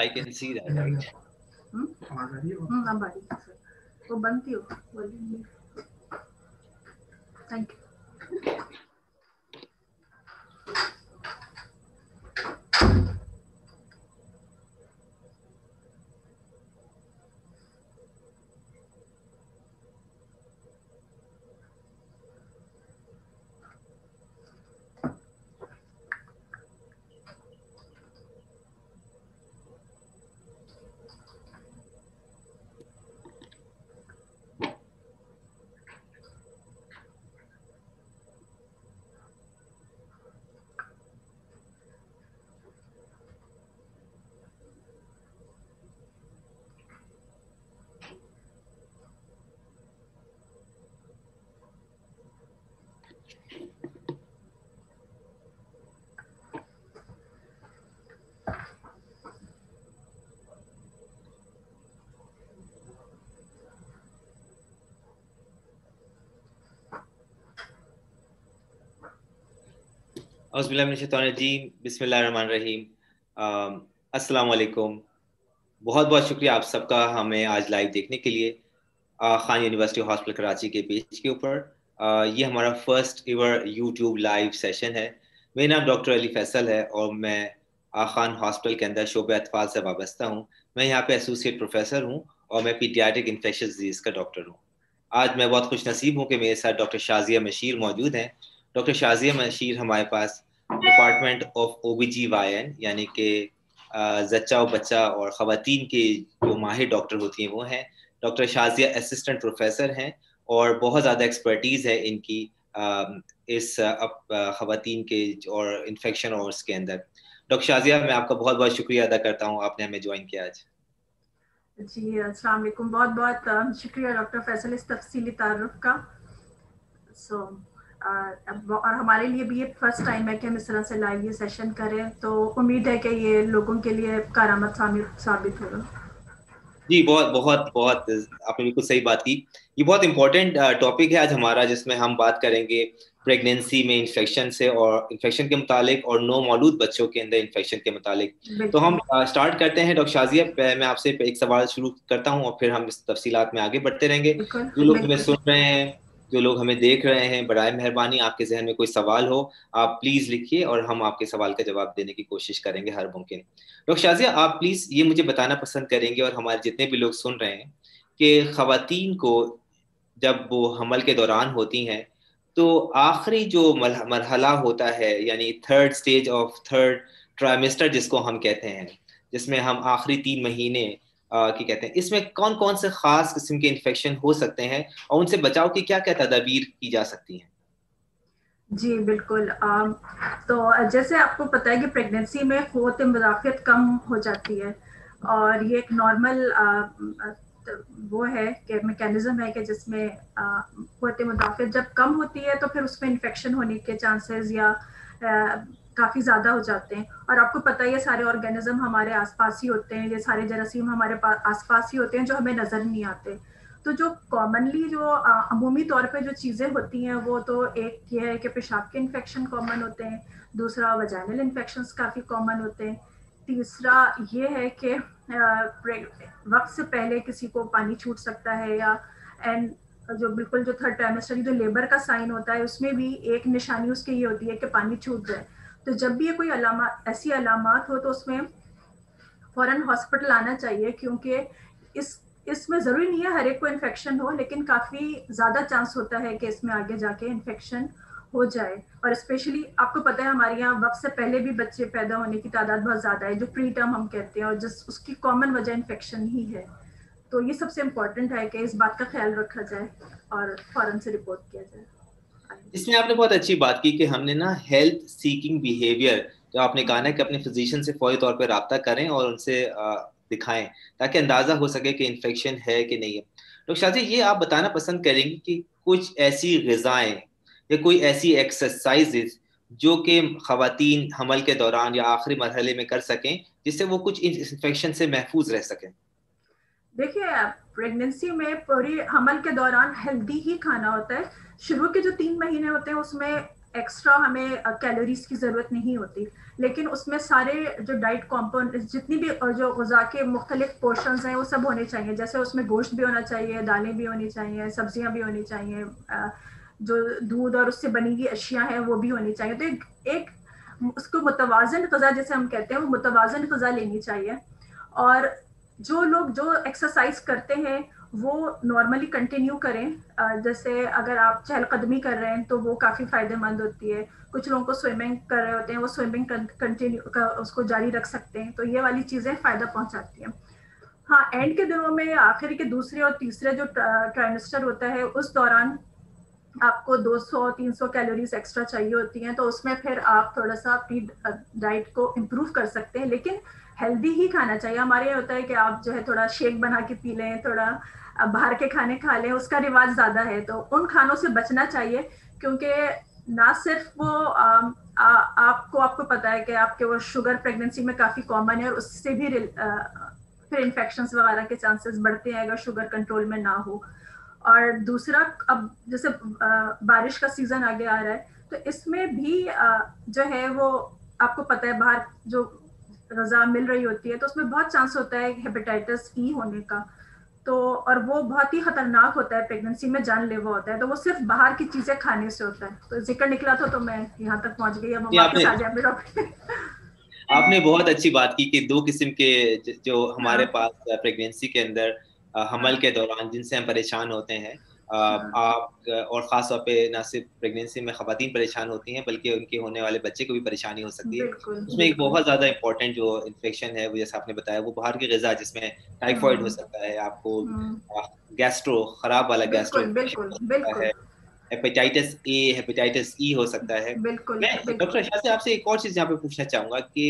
I can see that, right? आवाज आ रही है? हाँ आ रही है। वो बंद ही हो। Thank you. औज़ुबिल्लाहिमिनश्शैतानिर्रजीम, बिस्मिल्लाहिर्रहमानिर्रहीम। अस्सलाम वालेकुम। बहुत बहुत शुक्रिया आप सबका हमें आज लाइव देखने के लिए खान यूनिवर्सिटी हॉस्पिटल कराची के पेज के ऊपर। ये हमारा first ever YouTube live session है। मेरा नाम डॉक्टर अली फैसल है और मैं खान हॉस्पिटल के अंदर शोबे अतफाल से वाबस्ता हूँ। मैं यहाँ पे एसोसिएट प्रोफेसर हूँ और मैं पीडियाट्रिक इन्फेक्शस डिजीज़ का डॉक्टर हूँ। आज मैं बहुत खुश नसीब हूँ कि मेरे साथ डॉक्टर शाज़िया मशीर मौजूद हैं। डॉक्टर शाज़िया मशीर हमारे पास डिपार्टमेंट ऑफ OBGYN यानी कि जच्चा और बच्चा और ख़वातीन के जो माहिर डॉक्टर होती हैं वो हैं। डॉक्टर शाज़िया असिस्टेंट प्रोफेसर हैं और बहुत ज़्यादा एक्सपर्टीज़ है इनकी इस ख़वातीन के और इन्फेक्शन और उसके अंदर। डॉक्टर शाज़िया, मैं आपका बहुत बहुत शुक्रिया अदा करता हूँ, आपने हमें ज्वाइन किया आज। जी अस्सलाम वालेकुम। बहुत बहुत शुक्रिया डॉक्टर फैसल इस तफसीली तारुफ का। और हमारे लिए भी ये फर्स्ट टाइम है कि हम इस तरह से लाइव ये सेशन करें, तो उम्मीद है कि ये लोगों के लिए कारआमद साबित होगा। जी बहुत बहुत बहुत आपने बिल्कुल सही बात की। ये बहुत इंपॉर्टेंट टॉपिक है आज हमारा, जिसमें हम बात करेंगे प्रेगनेंसी में इन्फेक्शन से और इन्फेक्शन के मुतालिक और नौ मौलूद बच्चों के अंदर इन्फेक्शन के मुतालिक। तो हम स्टार्ट करते हैं। डॉक्टर शाज़िया, मैं आपसे एक सवाल शुरू करता हूँ और फिर हम इस तफसीलात में आगे बढ़ते रहेंगे। जो लोग हमें सुन रहे हैं, जो लोग हमें देख रहे हैं, बराए मेहरबानी आपके जहन में कोई सवाल हो आप प्लीज़ लिखिए और हम आपके सवाल का जवाब देने की कोशिश करेंगे हर मुमकिन। डॉक्टर शाज़िया, आप प्लीज़ ये मुझे बताना पसंद करेंगे और हमारे जितने भी लोग सुन रहे हैं कि ख़वातीन को जब वो हमल के दौरान होती हैं तो आखिरी जो मरहला होता है, यानी third stage of third trimester जिसको हम कहते हैं, जिसमें हम आखिरी 3 महीने की कहते हैं, इसमें कौन कौन से ख़ास किस्म के इन्फेक्शन हो सकते हैं और उनसे बचाव की क्या क्या तदाबीर की जा सकती हैं? जी बिल्कुल। तो जैसे आपको पता है कि प्रेगनेंसी में क़ुव्वत मुदाफ़ियत कम हो जाती है और ये एक नॉर्मल वो है कि मैकेनिज्म है कि जिसमें क़ुव्वत मुदाफ़ियत जब कम होती है तो फिर उसमें इन्फेक्शन होने के चांसेस या काफ़ी ज़्यादा हो जाते हैं। और आपको पता है ये सारे ऑर्गेनिज्म हमारे आसपास ही होते हैं, ये सारे जरासीम हमारे आसपास ही होते हैं जो हमें नज़र नहीं आते। तो जो कॉमनली जो अमूमी तौर पे जो चीज़ें होती हैं वो तो एक ये है कि पेशाब के इन्फेक्शन कॉमन होते हैं, दूसरा वजाइनल इन्फेक्शंस काफ़ी कॉमन होते हैं, तीसरा ये है कि वक्त से पहले किसी को पानी छूट सकता है, या एंड जो बिल्कुल जो थर्ड ट्राइमेस्टर जो लेबर का साइन होता है उसमें भी एक निशानी उसकी ये होती है कि पानी छूट जाए। तो जब भी ये कोई ऐसी अलामात हो तो उसमें फ़ौरन हॉस्पिटल आना चाहिए, क्योंकि इसमें ज़रूरी नहीं है हर एक को इन्फेक्शन हो, लेकिन काफ़ी ज़्यादा चांस होता है कि इसमें आगे जाके इन्फेक्शन हो जाए। और स्पेशली आपको पता है हमारे यहाँ वक्त से पहले भी बच्चे पैदा होने की तादाद बहुत ज़्यादा है, जो प्री टर्म हम कहते हैं, और जिस उसकी कॉमन वजह इन्फेक्शन ही है। तो ये सबसे इम्पोर्टेंट है कि इस बात का ख्याल रखा जाए और फ़ौरन से रिपोर्ट किया जाए। इसमें आपने बहुत अच्छी बात की कि हमने ना हेल्थ सीकिंग बिहेवियर, जो आपने कहा ना कि अपने फिजिशियन से फौरी तौर पे राब्ता करें और उनसे दिखाएं ताकि अंदाज़ा हो सके कि इन्फेक्शन है कि नहीं है। डॉक्टर शाज़िया, ये आप बताना पसंद करेंगे कि कुछ ऐसी ग़िज़ाएँ या कोई ऐसी एक्सरसाइजेज जो कि ख़वातीन हमल के दौरान या आखिरी मरहले में कर सकें जिससे वो कुछ इन्फेक्शन से महफूज रह सकें? देखिए, प्रेगनेंसी में पूरी हमल के दौरान हेल्दी ही खाना होता है। शुरू के जो 3 महीने होते हैं उसमें एक्स्ट्रा हमें कैलोरीज की ज़रूरत नहीं होती, लेकिन उसमें सारे जो डाइट कॉम्पोनेंट जितनी भी जो ग़िज़ा के मुख्तलिफ पोर्शंस हैं वो सब होने चाहिए। जैसे उसमें गोश्त भी होना चाहिए, दालें भी होनी चाहिए, सब्जियां भी होनी चाहिए, जो दूध और उससे बनी हुई अशिया हैं वो भी होनी चाहिए। तो एक उसको मुतवाज़न ग़िज़ा जैसे हम कहते हैं, वो मुतवाज़न ग़िज़ा लेनी चाहिए। और जो लोग जो एक्सरसाइज करते हैं वो नॉर्मली कंटिन्यू करें। जैसे अगर आप चहलकदमी कर रहे हैं तो वो काफ़ी फ़ायदेमंद होती है। कुछ लोगों को स्विमिंग कर रहे होते हैं, वो स्विमिंग कंटिन्यू उसको जारी रख सकते हैं। तो ये वाली चीज़ें फ़ायदा पहुंचाती हैं। हाँ, एंड के दिनों में, आखिर के दूसरे और तीसरे जो ट्राइमेस्टर होता है, उस दौरान आपको 200-300 कैलोरीज एक्स्ट्रा चाहिए होती हैं। तो उसमें फिर आप थोड़ा सा अपनी डाइट को इम्प्रूव कर सकते हैं, लेकिन हेल्दी ही खाना चाहिए। हमारे यहाँ होता है कि आप जो है थोड़ा शेक बना के पी लें, थोड़ा बाहर के खाने खा लें, उसका रिवाज ज़्यादा है। तो उन खानों से बचना चाहिए, क्योंकि ना सिर्फ वो आपको पता है कि आपके वो शुगर प्रेगनेंसी में काफ़ी कॉमन है, और उससे भी फिर इन्फेक्शंस वगैरह के चांसेस बढ़ते हैं अगर शुगर कंट्रोल में ना हो। और दूसरा, अब जैसे बारिश का सीजन आगे आ रहा है, तो इसमें भी जो है वो आपको पता है बाहर जो ग़िज़ा मिल रही होती है तो उसमें बहुत चांस होता है हेपेटाइटिस ई होने का। तो और वो बहुत ही खतरनाक होता है, प्रेगनेंसी में जानलेवा होता है। तो वो सिर्फ बाहर की चीजें खाने से होता है। तो जिक्र निकला था तो मैं यहाँ तक पहुंच गई। अब वापस आ जाए मेरा आपने बहुत अच्छी बात की कि दो किस्म के जो हमारे पास प्रेगनेंसी के अंदर हमल के दौरान जिनसे हम परेशान होते हैं, आप और ख़ास तौर पे ना सिर्फ प्रेगनेंसी में ख़वातीन परेशान होती हैं बल्कि उनके होने वाले बच्चे को भी परेशानी हो सकती है। उसमें एक बहुत ज़्यादा इंपॉर्टेंट जो इन्फेक्शन है वो जैसे आपने बताया वो बाहर की ग़िज़ा, जिसमें टाइफाइड हो सकता है, आपको गैस्ट्रो ख़राब वाला गैस्ट्रो है, हेपेटाइटिस ए, हेपेटाइटिस ई हो सकता है। मैं डॉक्टर अशा से आपसे एक और चीज़ यहाँ पे पूछना चाहूँगा कि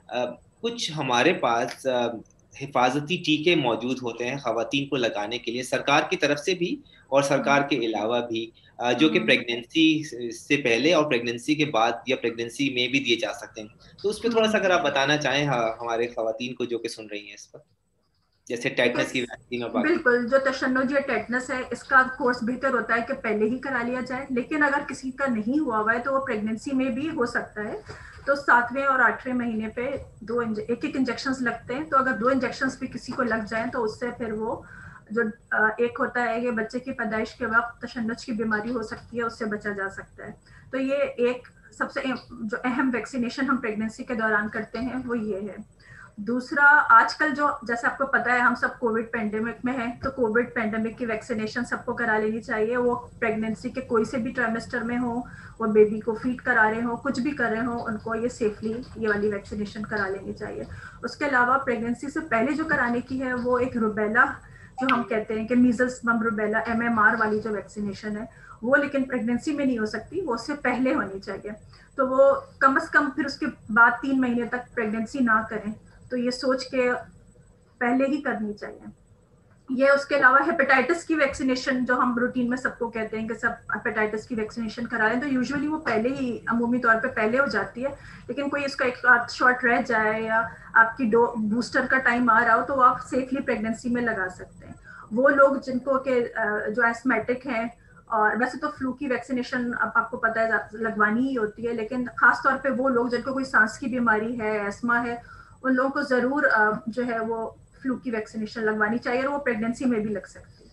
कुछ हमारे पास हिफाजती टीके मौजूद होते हैं ख़वातीन को लगाने के लिए सरकार की तरफ से भी और सरकार के अलावा भी, जो कि प्रेगनेंसी से पहले और प्रेगनेंसी के बाद या प्रेगनेंसी में भी दिए जा सकते हैं। तो उस पर थोड़ा सा अगर आप बताना चाहें हमारे ख़वातीन को जो कि सुन रही हैं इस पर, जैसे टेटनस की वैक्सीन और बाकी। बिल्कुल, जो तशन्नुज या टेटनस है, इसका कोर्स बेहतर होता है कि पहले ही करा लिया जाए। लेकिन अगर किसी का नहीं हुआ हुआ है तो वो प्रेगनेंसी में भी हो सकता है। तो 7वें और 8वें महीने पे एक इंजेक्शंस लगते हैं। तो अगर 2 इंजेक्शंस भी किसी को लग जाएं तो उससे फिर वो जो एक होता है कि बच्चे की पैदाइश के वक्त तशन्नुज की बीमारी हो सकती है, उससे बचा जा सकता है। तो ये एक सबसे जो अहम वैक्सीनेशन हम प्रेगनेंसी के दौरान करते हैं वो ये है। दूसरा, आजकल जो जैसे आपको पता है हम सब कोविड पेंडेमिक में हैं, तो कोविड पेंडेमिक की वैक्सीनेशन सबको करा लेनी चाहिए। वो प्रेगनेंसी के कोई से भी ट्राइमेस्टर में हो, वो बेबी को फीड करा रहे हो, कुछ भी कर रहे हो, उनको ये सेफली ये वाली वैक्सीनेशन करा लेनी चाहिए। उसके अलावा प्रेगनेंसी से पहले जो कराने की है वो एक रुबेला, जो हम कहते हैं कि मीजल्स मम रुबेला MMR वाली जो वैक्सीनेशन है वो, लेकिन प्रेगनेंसी में नहीं हो सकती, वो उससे पहले होनी चाहिए। तो वो कम से कम फिर उसके बाद 3 महीने तक प्रेगनेंसी ना करें, तो ये सोच के पहले ही करनी चाहिए। ये उसके अलावा हेपेटाइटिस की वैक्सीनेशन जो हम रूटीन में सबको कहते हैं कि सब हेपेटाइटिस की वैक्सीनेशन करा लें, तो यूजुअली वो पहले ही अमूमी तौर पे पहले हो जाती है। लेकिन कोई इसका एक आध शॉट रह जाए या आपकी बूस्टर का टाइम आ रहा हो तो आप सेफली प्रेगनेंसी में लगा सकते हैं। वो लोग जिनको के जो एस्मेटिक हैं, और वैसे तो फ्लू की वैक्सीनेशन अब आपको पता है लगवानी ही होती है, लेकिन खास तौर पे वो लोग जिनको कोई सांस की बीमारी है, एस्मा है, उन लोगों को जरूर जो है वो फ्लू की वैक्सीनेशन लगवानी चाहिए, और वो प्रेगनेंसी में भी लग सकती है।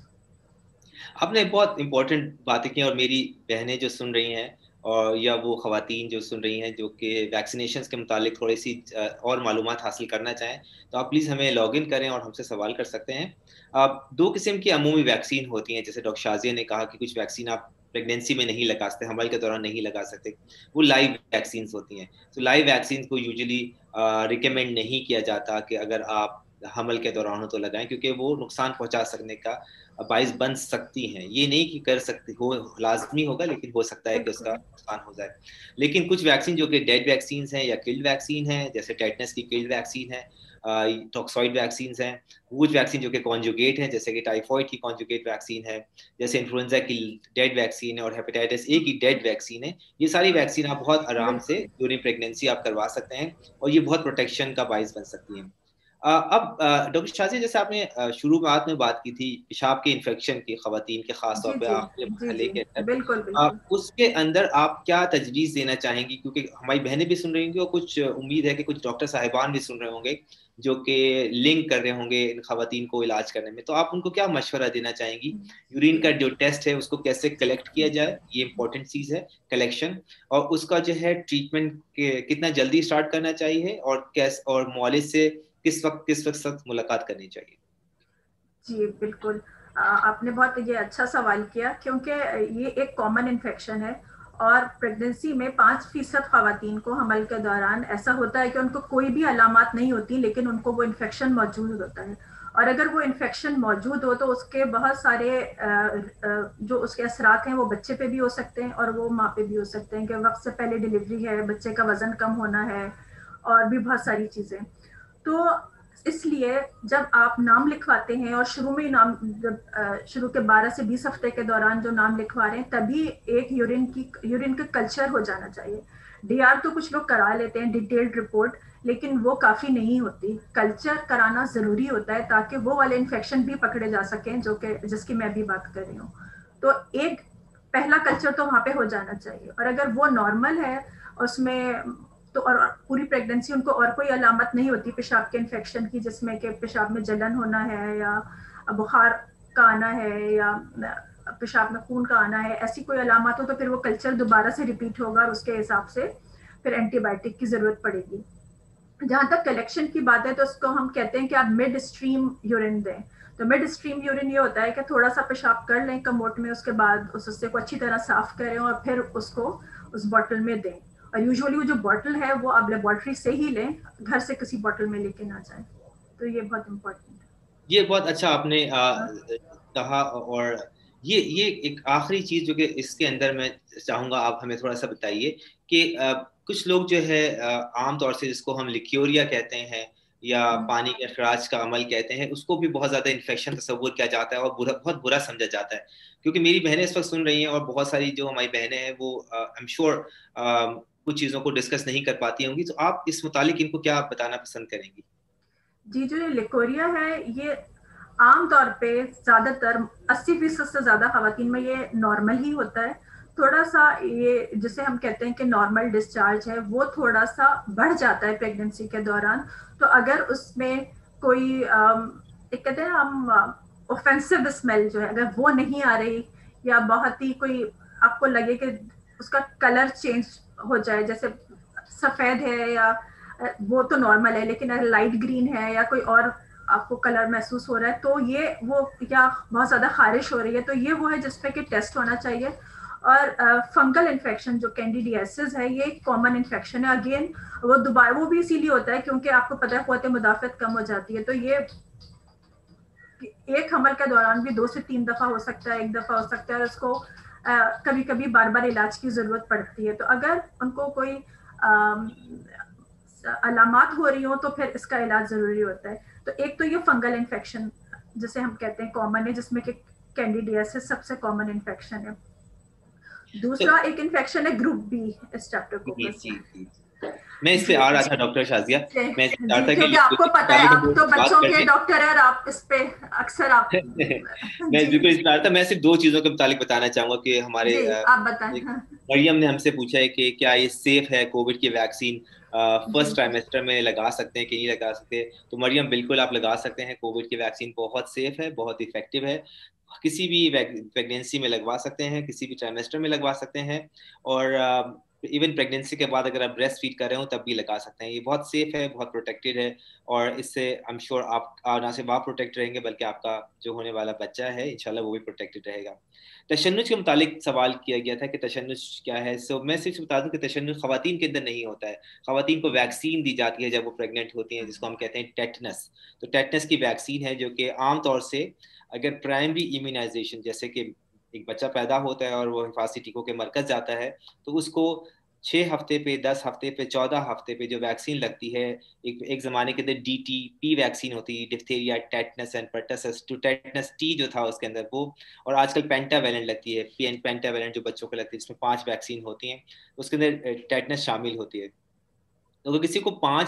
आपने बहुत इंपॉर्टेंट बातें की, और मेरी बहनें जो सुन रही हैं और या वो ख़वातीन जो सुन रही हैं जो कि वैक्सीनेशंस के मुतालिक थोड़ी सी और मालूमात हासिल करना चाहें, तो आप प्लीज़ हमें लॉगिन करें और हमसे सवाल कर सकते हैं। अब 2 किस्म की अमूमी वैक्सीन होती हैं, जैसे डॉक्टर शाज़िया ने कहा कि कुछ वैक्सीन आप प्रेगनेंसी में नहीं लगा सकते, हमल के दौरान नहीं लगा सकते, वो लाइव वैक्सीन्स होती हैं। तो लाइव वैक्सीन को यूजुअली रिकमेंड नहीं किया जाता कि अगर आप हमल के दौरान हो तो लगाएं, क्योंकि वो नुकसान पहुंचा सकने का बाइस बन सकती हैं। ये नहीं कि कर सकती हो, लाजमी होगा, लेकिन हो सकता है कि उसका नुकसान हो जाए। लेकिन कुछ वैक्सीन जो कि डेड वैक्सीन हैं या किल्ड वैक्सीन हैं, जैसे टेटनस की किल्ड वैक्सीन है, टॉक्सॉइड वैक्सीन हैं, कुछ वैक्सीन जो कि कॉन्जुगेट हैं, जैसे कि टाइफॉइड की कॉन्जुगेट वैक्सीन है, जैसे इन्फ्लुएंजा की डेड वैक्सीन है और हेपेटाइटिस ए की डेड वैक्सीन है। ये सारी वैक्सीन आप बहुत आराम से ड्यूरिंग प्रेगनेंसी आप करवा सकते हैं और ये बहुत प्रोटेक्शन का बाइस बन सकती हैं। अब डॉक्टर शाज़िया, जैसे आपने शुरुआत में बात की थी पेशाब के इन्फेक्शन की, खवातीन के खास तौर जी पे जी आखिरी जी मरहले जी, के अंदर, बिल्कुल बिल्कुल। उसके अंदर आप क्या तजवीज़ देना चाहेंगी? क्योंकि हमारी बहनें भी सुन रही होंगी और कुछ उम्मीद है कि कुछ डॉक्टर साहिबान भी सुन रहे होंगे जो कि लिंक कर रहे होंगे इन खवातीन को इलाज करने में, तो आप उनको क्या मशवरा देना चाहेंगी? यूरिन का जो टेस्ट है उसको कैसे कलेक्ट किया जाए, ये इंपॉर्टेंट चीज़ है, कलेक्शन, और उसका जो है ट्रीटमेंट कितना जल्दी स्टार्ट करना चाहिए, और कैस और मुआलिज से किस वक्त मुलाकात करनी चाहिए? जी बिल्कुल। आपने बहुत ये अच्छा सवाल किया, क्योंकि ये एक कॉमन इन्फेक्शन है और प्रेगनेंसी में 5% खवातीन को हमल के दौरान ऐसा होता है कि उनको कोई भी अलामात नहीं होती, लेकिन उनको वो इन्फेक्शन मौजूद होता है। और अगर वो इन्फेक्शन मौजूद हो तो उसके बहुत सारे जो उसके असरात हैं वो बच्चे पे भी हो सकते हैं और वो माँ पे भी हो सकते हैं, कि वक्त से पहले डिलीवरी है, बच्चे का वजन कम होना है और भी बहुत सारी चीज़ें। तो इसलिए जब आप नाम लिखवाते हैं, और शुरू में ही नाम, जब शुरू के 12 से 20 हफ्ते के दौरान जो नाम लिखवा रहे हैं, तभी एक यूरिन का कल्चर हो जाना चाहिए। डीआर तो कुछ लोग करा लेते हैं, डिटेल्ड रिपोर्ट, लेकिन वो काफ़ी नहीं होती। कल्चर कराना ज़रूरी होता है ताकि वो वाले इन्फेक्शन भी पकड़े जा सकें जो कि जिसकी मैं भी बात कर रही हूँ। तो एक पहला कल्चर तो वहाँ पे हो जाना चाहिए, और अगर वो नॉर्मल है उसमें, तो और पूरी प्रेगनेंसी उनको और कोई अलामत नहीं होती पेशाब के इन्फेक्शन की, जिसमें कि पेशाब में जलन होना है या बुखार का आना है या पेशाब में खून का आना है, ऐसी कोई अलामत हो, तो फिर वो कल्चर दोबारा से रिपीट होगा और उसके हिसाब से फिर एंटीबायोटिक की जरूरत पड़ेगी। जहां तक कलेक्शन की बात है तो उसको हम कहते हैं कि आप मिड स्ट्रीम यूरिन दें। तो मिड स्ट्रीम यूरिन ये होता है कि थोड़ा सा पेशाब कर लें कमोट में, उसके बाद उस हिस्से को अच्छी तरह साफ करें और फिर उसको उस बॉटल में दें। और यूजुअली वो जो बॉटल है वो आप लेबोरेटरी से ही लें, घर से किसी बॉटल में लेके ना जाए। तो ये बहुत इम्पोर्टेंट है। ये बहुत अच्छा आपने हाँ कहा। और ये एक आखिरी चीज जो कि इसके अंदर मैं चाहूंगा आप हमें थोड़ा सा बताइए कि कुछ लोग जो है आम तौर से जिसको हम लिक्योरिया कहते हैं या पानी के अखराज का अमल कहते हैं, उसको भी बहुत ज्यादा इन्फेक्शन तस्वुर किया जाता है और बहुत बुरा समझा जाता है। क्योंकि मेरी बहनें इस वक्त सुन रही हैं और बहुत सारी जो हमारी बहनें हैं वो आई एम श्योर कुछ चीजों को डिस्कस नहीं कर पाती होंगी, तो आप इस मुतालिक इनको क्या बताना पसंद करेंगी? जी, जो ये लिकोरिया है ये आम तौर पे ज्यादातर 80% से ज्यादा खवातीन में ये नॉर्मल ही होता है। थोड़ा सा ये जिसे हम कहते हैं कि नॉर्मल डिस्चार्ज है, वो थोड़ा सा बढ़ जाता है प्रेगनेंसी के दौरान। तो अगर उसमें कोई एक कहते हैं हम ऑफेंसिव स्मेल जो है, अगर वो नहीं आ रही, या बहुत ही कोई आपको लगे कि उसका कलर चेंज हो जाए, जैसे सफेद है या वो तो नॉर्मल है, लेकिन अगर लाइट ग्रीन है या कोई और आपको कलर महसूस हो रहा है, तो ये वो, या बहुत ज्यादा खारिश हो रही है, तो ये वो है जिसपे कि टेस्ट होना चाहिए। और फंगल इन्फेक्शन जो कैंडिडियासिस है, ये एक कॉमन इन्फेक्शन है। अगेन वो दोबारा वो भी इसीलिए होता है क्योंकि आपको पता है क़ुव्वत मुदाफ़अत कम हो जाती है। तो ये एक हमल के दौरान भी 2 से 3 दफा हो सकता है, एक दफा हो सकता है, और उसको कभी कभी बार बार इलाज की जरूरत पड़ती है। तो अगर उनको कोई अलामात हो रही हो तो फिर इसका इलाज जरूरी होता है। तो एक तो ये फंगल इन्फेक्शन जिसे हम कहते हैं कॉमन है, जिसमें कि कैंडिडियासिस सबसे कॉमन इन्फेक्शन है। तो दूसरा एक इन्फेक्शन है ग्रुप बी, जी स्ट्रेप्टोकोकस। जी जी, मैं इस पे जी आ रहा था डॉक्टर शाजिया। मैं चाह जी, रहा था कि क्योंकि आपको पता है आप तो बात बच्चों कर के लें। डॉक्टर है और आप इस पे अक्सर आप मैं जी बिल्कुल इस पे आ रहा था। मैं सिर्फ दो चीजों के मुतालिक बताना चाहूंगा कि हमारे जी, आप बताएं। एक हाँ, मरियम ने हमसे पूछा है कि क्या ये सेफ है, कोविड की वैक्सीन जी फर्स्ट ट्राइमेस्टर में लगा सकते हैं कि नहीं लगा सकते? तो मरियम बिल्कुल आप लगा सकते हैं। कोविड की वैक्सीन बहुत सेफ है, बहुत इफेक्टिव है। किसी भी प्रेगनेंसी में लगवा सकते हैं, किसी भी ट्राइमेस्टर में लगवा सकते हैं, और इवन प्रेगनेंसी के बाद अगर आप ब्रेस्ट फीड कर रहे हो तब भी लगा सकते हैं। ये बहुत सेफ है, बहुत प्रोटेक्टेड है, और इससे आई एम श्योर आप ना सिर्फ आप प्रोटेक्ट रहेंगे बल्कि आपका जो होने वाला बच्चा है इंशाल्लाह वो भी प्रोटेक्टेड रहेगा। तशन्नुज के मुतालिक सवाल किया गया था कि तशन्नुज क्या है। सो मैं सिर्फ बता दूं कि तशन्नुज खवातीन के अंदर नहीं होता है। खवातीन को वैक्सीन दी जाती है जब वो प्रेग्नेंट होती हैं, जिसको हम कहते हैं टेटनस। तो टेटनस की वैक्सीन है जो कि आमतौर से अगर प्राइमरी इम्यूनाइजेशन, जैसे कि एक बच्चा पैदा होता है और वो हिफाजती टीकों के मरकज जाता है, तो उसको 6 हफ्ते पे, 10 हफ्ते पे, 14 हफ्ते पे जो वैक्सीन लगती है, एक जमाने के अंदर DTP वैक्सीन होती है, diphtheria, tetanus and pertussis, two tetanus T जो था उसके अंदर वो, और आजकल पेंटावेलेंट लगती है, पेंटावेलेंट जो बच्चों को लगती है, इसमें 5 वैक्सीन होती हैं, उसके अंदर टेटनस शामिल होती है। तो अगर किसी को 5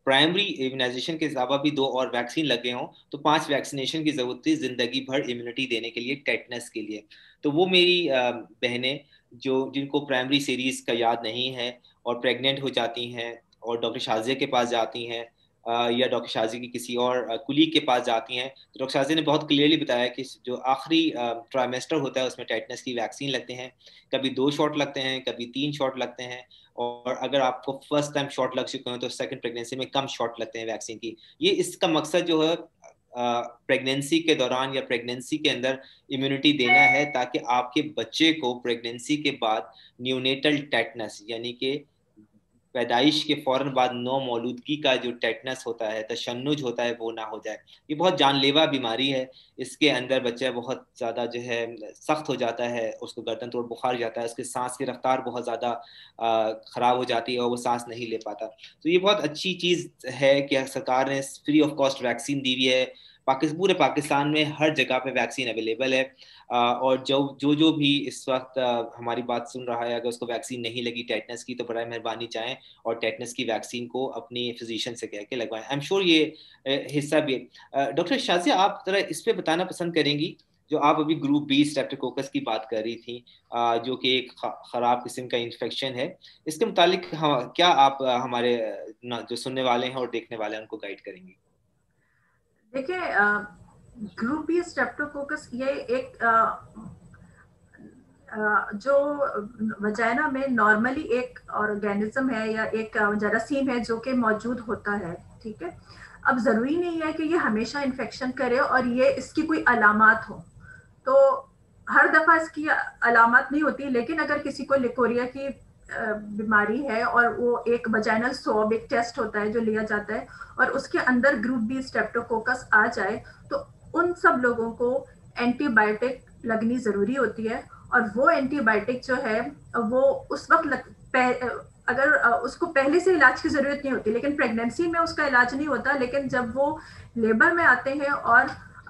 प्राइमरी इम्यूनाइजेशन के अलावा भी 2 और वैक्सीन लगे हों तो 5 वैक्सीनेशन की जरूरत थी जिंदगी भर इम्यूनिटी देने के लिए, टेटनस के लिए। तो वो मेरी बहनें जिनको प्राइमरी सीरीज का याद नहीं है और प्रेग्नेंट हो जाती हैं और डॉक्टर शाजिया के पास जाती हैं या डॉक्टर शाजी की किसी और कुलीग के पास जाती हैं, तो डॉक्टर शाजी ने बहुत क्लियरली बताया कि जो आखिरी ट्राइमेस्टर होता है उसमें टेटनस की वैक्सीन लगते हैं, कभी 2 शॉट लगते हैं, कभी 3 शॉट लगते हैं, और अगर आपको फर्स्ट टाइम शॉट लग चुके हो तो सेकंड प्रेगनेंसी में कम शॉट लगते हैं वैक्सीन की। ये इसका मकसद जो है प्रेगनेंसी के दौरान या प्रेगनेंसी के अंदर इम्यूनिटी देना है, ताकि आपके बच्चे को प्रेगनेंसी के बाद न्यूनेटल टेटनस यानी कि पैदाइश के फौरन बाद नौ मौलूदगी का जो टेटनस होता है, तशन्नुज होता है, वो ना हो जाए। ये बहुत जानलेवा बीमारी है, इसके अंदर बच्चा बहुत ज़्यादा जो है सख्त हो जाता है, उसको गर्दन तोड़ बुखार जाता है, उसकी सांस की रफ्तार बहुत ज़्यादा ख़राब हो जाती है और वो सांस नहीं ले पाता। तो ये बहुत अच्छी चीज़ है कि सरकार ने फ्री ऑफ कॉस्ट वैक्सीन दी हुई है। पूरे पाकिस्तान में हर जगह पे वैक्सीन अवेलेबल है, और जो भी इस वक्त हमारी बात सुन रहा है, अगर उसको वैक्सीन नहीं लगी टेटनस की, तो बराए मेहरबानी चाहें और टेटनस की वैक्सीन को अपनी फिजिशियन से कह के लगवाएं। आई एम श्योर ये हिस्सा भी है। डॉक्टर शाजिया, आप जरा इस पे बताना पसंद करेंगी, जो आप अभी ग्रुप बी स्ट्रेप्टोकोकस की बात कर रही थी, जो कि एक खराब किस्म का इन्फेक्शन है, इसके मुतालिक क्या आप हमारे जो सुनने वाले हैं और देखने वाले हैं उनको गाइड करेंगी? देखिए, ग्रुप बी स्ट्रेप्टोकोकस ये एक जो वजाइना में नॉर्मली एक ऑर्गेनिज्म है या एक जरासीम है जो कि मौजूद होता है, ठीक है। अब जरूरी नहीं है कि ये हमेशा इन्फेक्शन करे और ये इसकी कोई अलामात हो, तो हर दफा इसकी अलामात नहीं होती, लेकिन अगर किसी को लिकोरिया की बीमारी है और वो एक वजाइनल स्वैब, एक टेस्ट होता है जो लिया जाता है, और उसके अंदर ग्रुप बी स्ट्रेप्टोकोकस आ जाए, तो उन सब लोगों को एंटीबायोटिक लगनी जरूरी होती है। और वो एंटीबायोटिक जो है वो उस वक्त अगर उसको पहले से इलाज की जरूरत नहीं होती, लेकिन प्रेगनेंसी में उसका इलाज नहीं होता, लेकिन जब वो लेबर में आते हैं और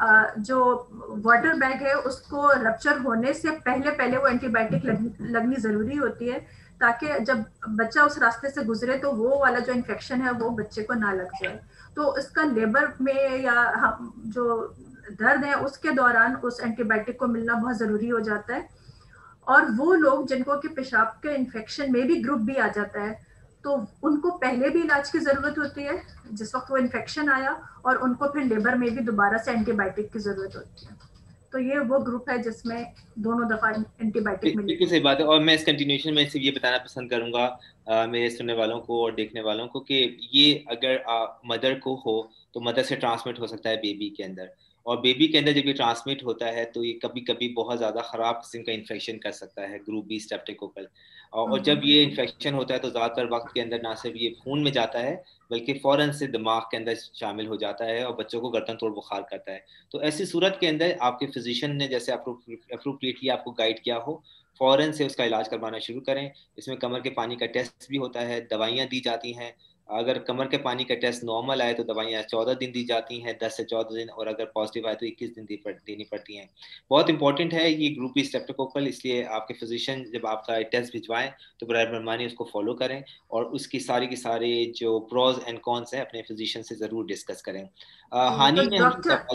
जो वाटर बैग है उसको रप्चर होने से पहले पहले वो एंटीबायोटिक लगनी जरूरी होती है, ताकि जब बच्चा उस रास्ते से गुजरे तो वो वाला जो इन्फेक्शन है वो बच्चे को ना लग जाए। तो इसका लेबर में या हम जो दर्द है उसके दौरान उस एंटीबायोटिक को मिलना बहुत जरूरी हो जाता है। और वो लोग जिनको कि पेशाब के इन्फेक्शन में भी ग्रुप बी आ जाता है, तो उनको पहले भी इलाज की जरूरत होती है जिस वक्त वो इन्फेक्शन आया, और उनको फिर लेबर में भी दोबारा से एंटीबायोटिक की जरूरत होती है। तो ये वो ग्रुप है जिसमें दोनों दफा एंटीबायोटिक मिली। बिल्कुल सही बात है। और मैं इस कंटिन्यूशन में सिर्फ ये बताना पसंद करूंगा मेरे सुनने वालों को और देखने वालों को कि ये अगर मदर को हो तो मदर से ट्रांसमिट हो सकता है बेबी के अंदर, और बेबी के अंदर जब ये ट्रांसमिट होता है तो ये कभी कभी बहुत ज़्यादा ख़राब किस्म का इन्फेक्शन कर सकता है, ग्रुप बी स्ट्रेप्टोकोकल। और जब ये इन्फेक्शन होता है तो ज़्यादातर वक्त के अंदर ना सिर्फ ये खून में जाता है बल्कि फ़ौरन से दिमाग के अंदर शामिल हो जाता है और बच्चों को गर्दन तोड़ बुखार करता है। तो ऐसी सूरत के अंदर आपके फिजिशियन ने जैसे अप्रोप्रिएटली आपको गाइड किया हो, फ़ौरन से उसका इलाज करवाना शुरू करें। इसमें कमर के पानी का टेस्ट भी होता है, दवाइयाँ दी जाती हैं। अगर कमर के पानी का टेस्ट नॉर्मल आए तो दवाइयाँ 14 दिन दी जाती हैं, 10 से 14 दिन, और अगर पॉजिटिव आए तो 21 दिन देनी पड़ती हैं। बहुत इंपॉर्टेंट है ये ग्रुप बी स्ट्रेप्टोकोकल, इसलिए आपके फिजिशियन जब आपका टेस्ट भिजवाएं तो बराबर मेहरबानी उसको फॉलो करें और उसकी सारी की सारे जो प्रोज एंड कॉन्स हैं अपने फिजिशियन से ज़रूर डिस्कस करें। हानी ने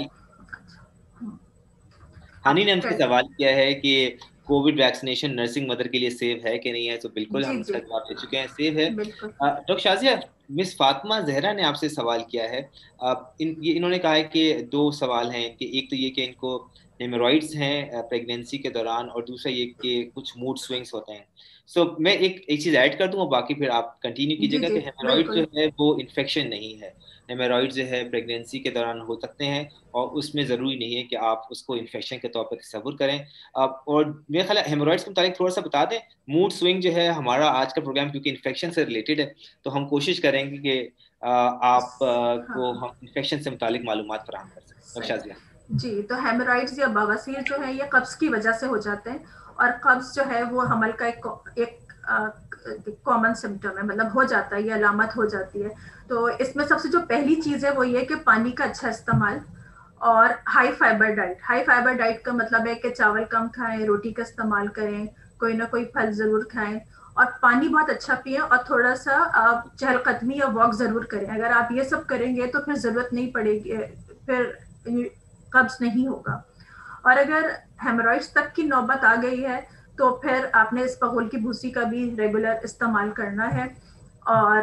हमसे सवाल किया है कि कोविड वैक्सीनेशन नर्सिंग मदर के लिए सेफ है कि नहीं है, तो बिल्कुल हम इसका जवाब दे चुके हैं, सेफ है। डॉक्टर शाजिया, मिस फातिमा जहरा ने आपसे सवाल किया है। इन्होंने कहा है कि 2 सवाल हैं कि एक तो ये कि इनको हेमोरॉइड्स हैं प्रेगनेंसी के दौरान, और दूसरा ये कि कुछ मूड स्विंग्स होते हैं। मैं एक चीज़ ऐड कर दूं और बाकी फिर आप कंटिन्यू कीजिएगा कि हेमोरॉइड जो है वो इन्फेक्शन नहीं है। हेमोरॉइड जो है प्रेगनेंसी के दौरान हो सकते हैं और उसमें ज़रूरी नहीं है कि आप उसको इन्फेक्शन के तौर पर तस्वुर करें। और मेरे ख्याल हेमोरॉइड्स के मुताबिक थोड़ा सा बता दें, मूड स्विंग जो है हमारा आज का प्रोग्राम क्योंकि इन्फेक्शन से रिलेटेड है, तो हम कोशिश करेंगे कि आप को हम इन्फेक्शन से मुतालिक मालूमात फराहम कर सकें। जी, तो हेमोरॉइड्स या बवासीर जो है ये कब्ज की वजह से हो जाते हैं, और कब्ज जो है वो हमल का एक कॉमन सिम्टम है, मतलब हो जाता है, ये अलामत हो जाती है। तो इसमें सबसे जो पहली चीज़ है वो ये कि पानी का अच्छा इस्तेमाल और high fibre diet. High fibre diet का मतलब है कि चावल कम खाएं, रोटी का इस्तेमाल करें, कोई ना कोई फल ज़रूर खाएं, और पानी बहुत अच्छा पिए और थोड़ा सा चहलकदमी या वॉक जरूर करें। अगर आप ये सब करेंगे तो फिर जरूरत नहीं पड़ेगी, फिर कब्ज नहीं होगा। और अगर हेमोरॉइड्स तक की नौबत आ गई है तो फिर आपने इसबगोल की भूसी का भी रेगुलर इस्तेमाल करना है। और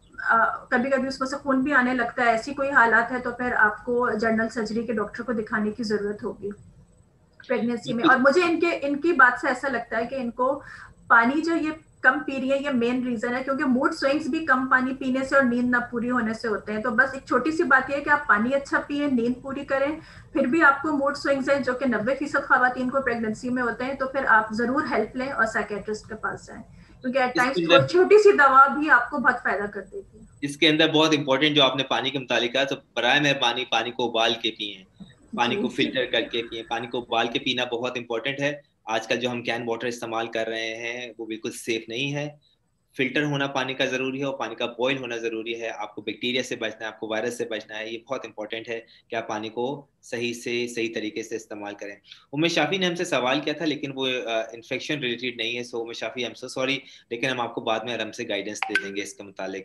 कभी कभी उसमें से खून भी आने लगता है, ऐसी कोई हालात है तो फिर आपको जनरल सर्जरी के डॉक्टर को दिखाने की जरूरत होगी प्रेगनेंसी में। और मुझे इनकी बात से ऐसा लगता है कि इनको पानी जो ये कम पी रही है ये मेन रीजन है, क्योंकि मूड स्विंग्स भी कम पानी पीने से और नींद ना पूरी होने से होते हैं। तो बस एक छोटी सी बात यह है कि आप पानी अच्छा पिए, नींद पूरी करें, फिर भी आपको मूड स्विंग्स हैं जो कि 90% खवातीन को प्रेगनेंसी में होते हैं, तो फिर आप जरूर हेल्प लें और साइकेट्रिस्ट के पास जाएं, क्योंकि एट टाइम्स छोटी सी दवा भी आपको बहुत फायदा कर देती है। इसके अंदर बहुत इंपॉर्टेंट जो आपने पानी के मुतालिक कहा, तो बराए मेहरबानी पानी को उबाल के पिए, पानी को फिल्टर करके पिए। पानी को उबाल के पीना बहुत इंपॉर्टेंट है। आजकल जो हम कैन वाटर इस्तेमाल कर रहे हैं वो बिल्कुल सेफ नहीं है। फिल्टर होना पानी का ज़रूरी है और पानी का बॉयल होना ज़रूरी है। आपको बैक्टीरिया से बचना है, आपको वायरस से बचना है, ये बहुत इंपॉर्टेंट है कि आप पानी को सही तरीके से इस्तेमाल करें। उम्मे शाफी ने हमसे सवाल किया था लेकिन वो इन्फेक्शन रिलेटेड नहीं है, so Umme Shafi I am so sorry, लेकिन हम आपको बाद में आराम से गाइडेंस दे देंगे इसके मुतालिक।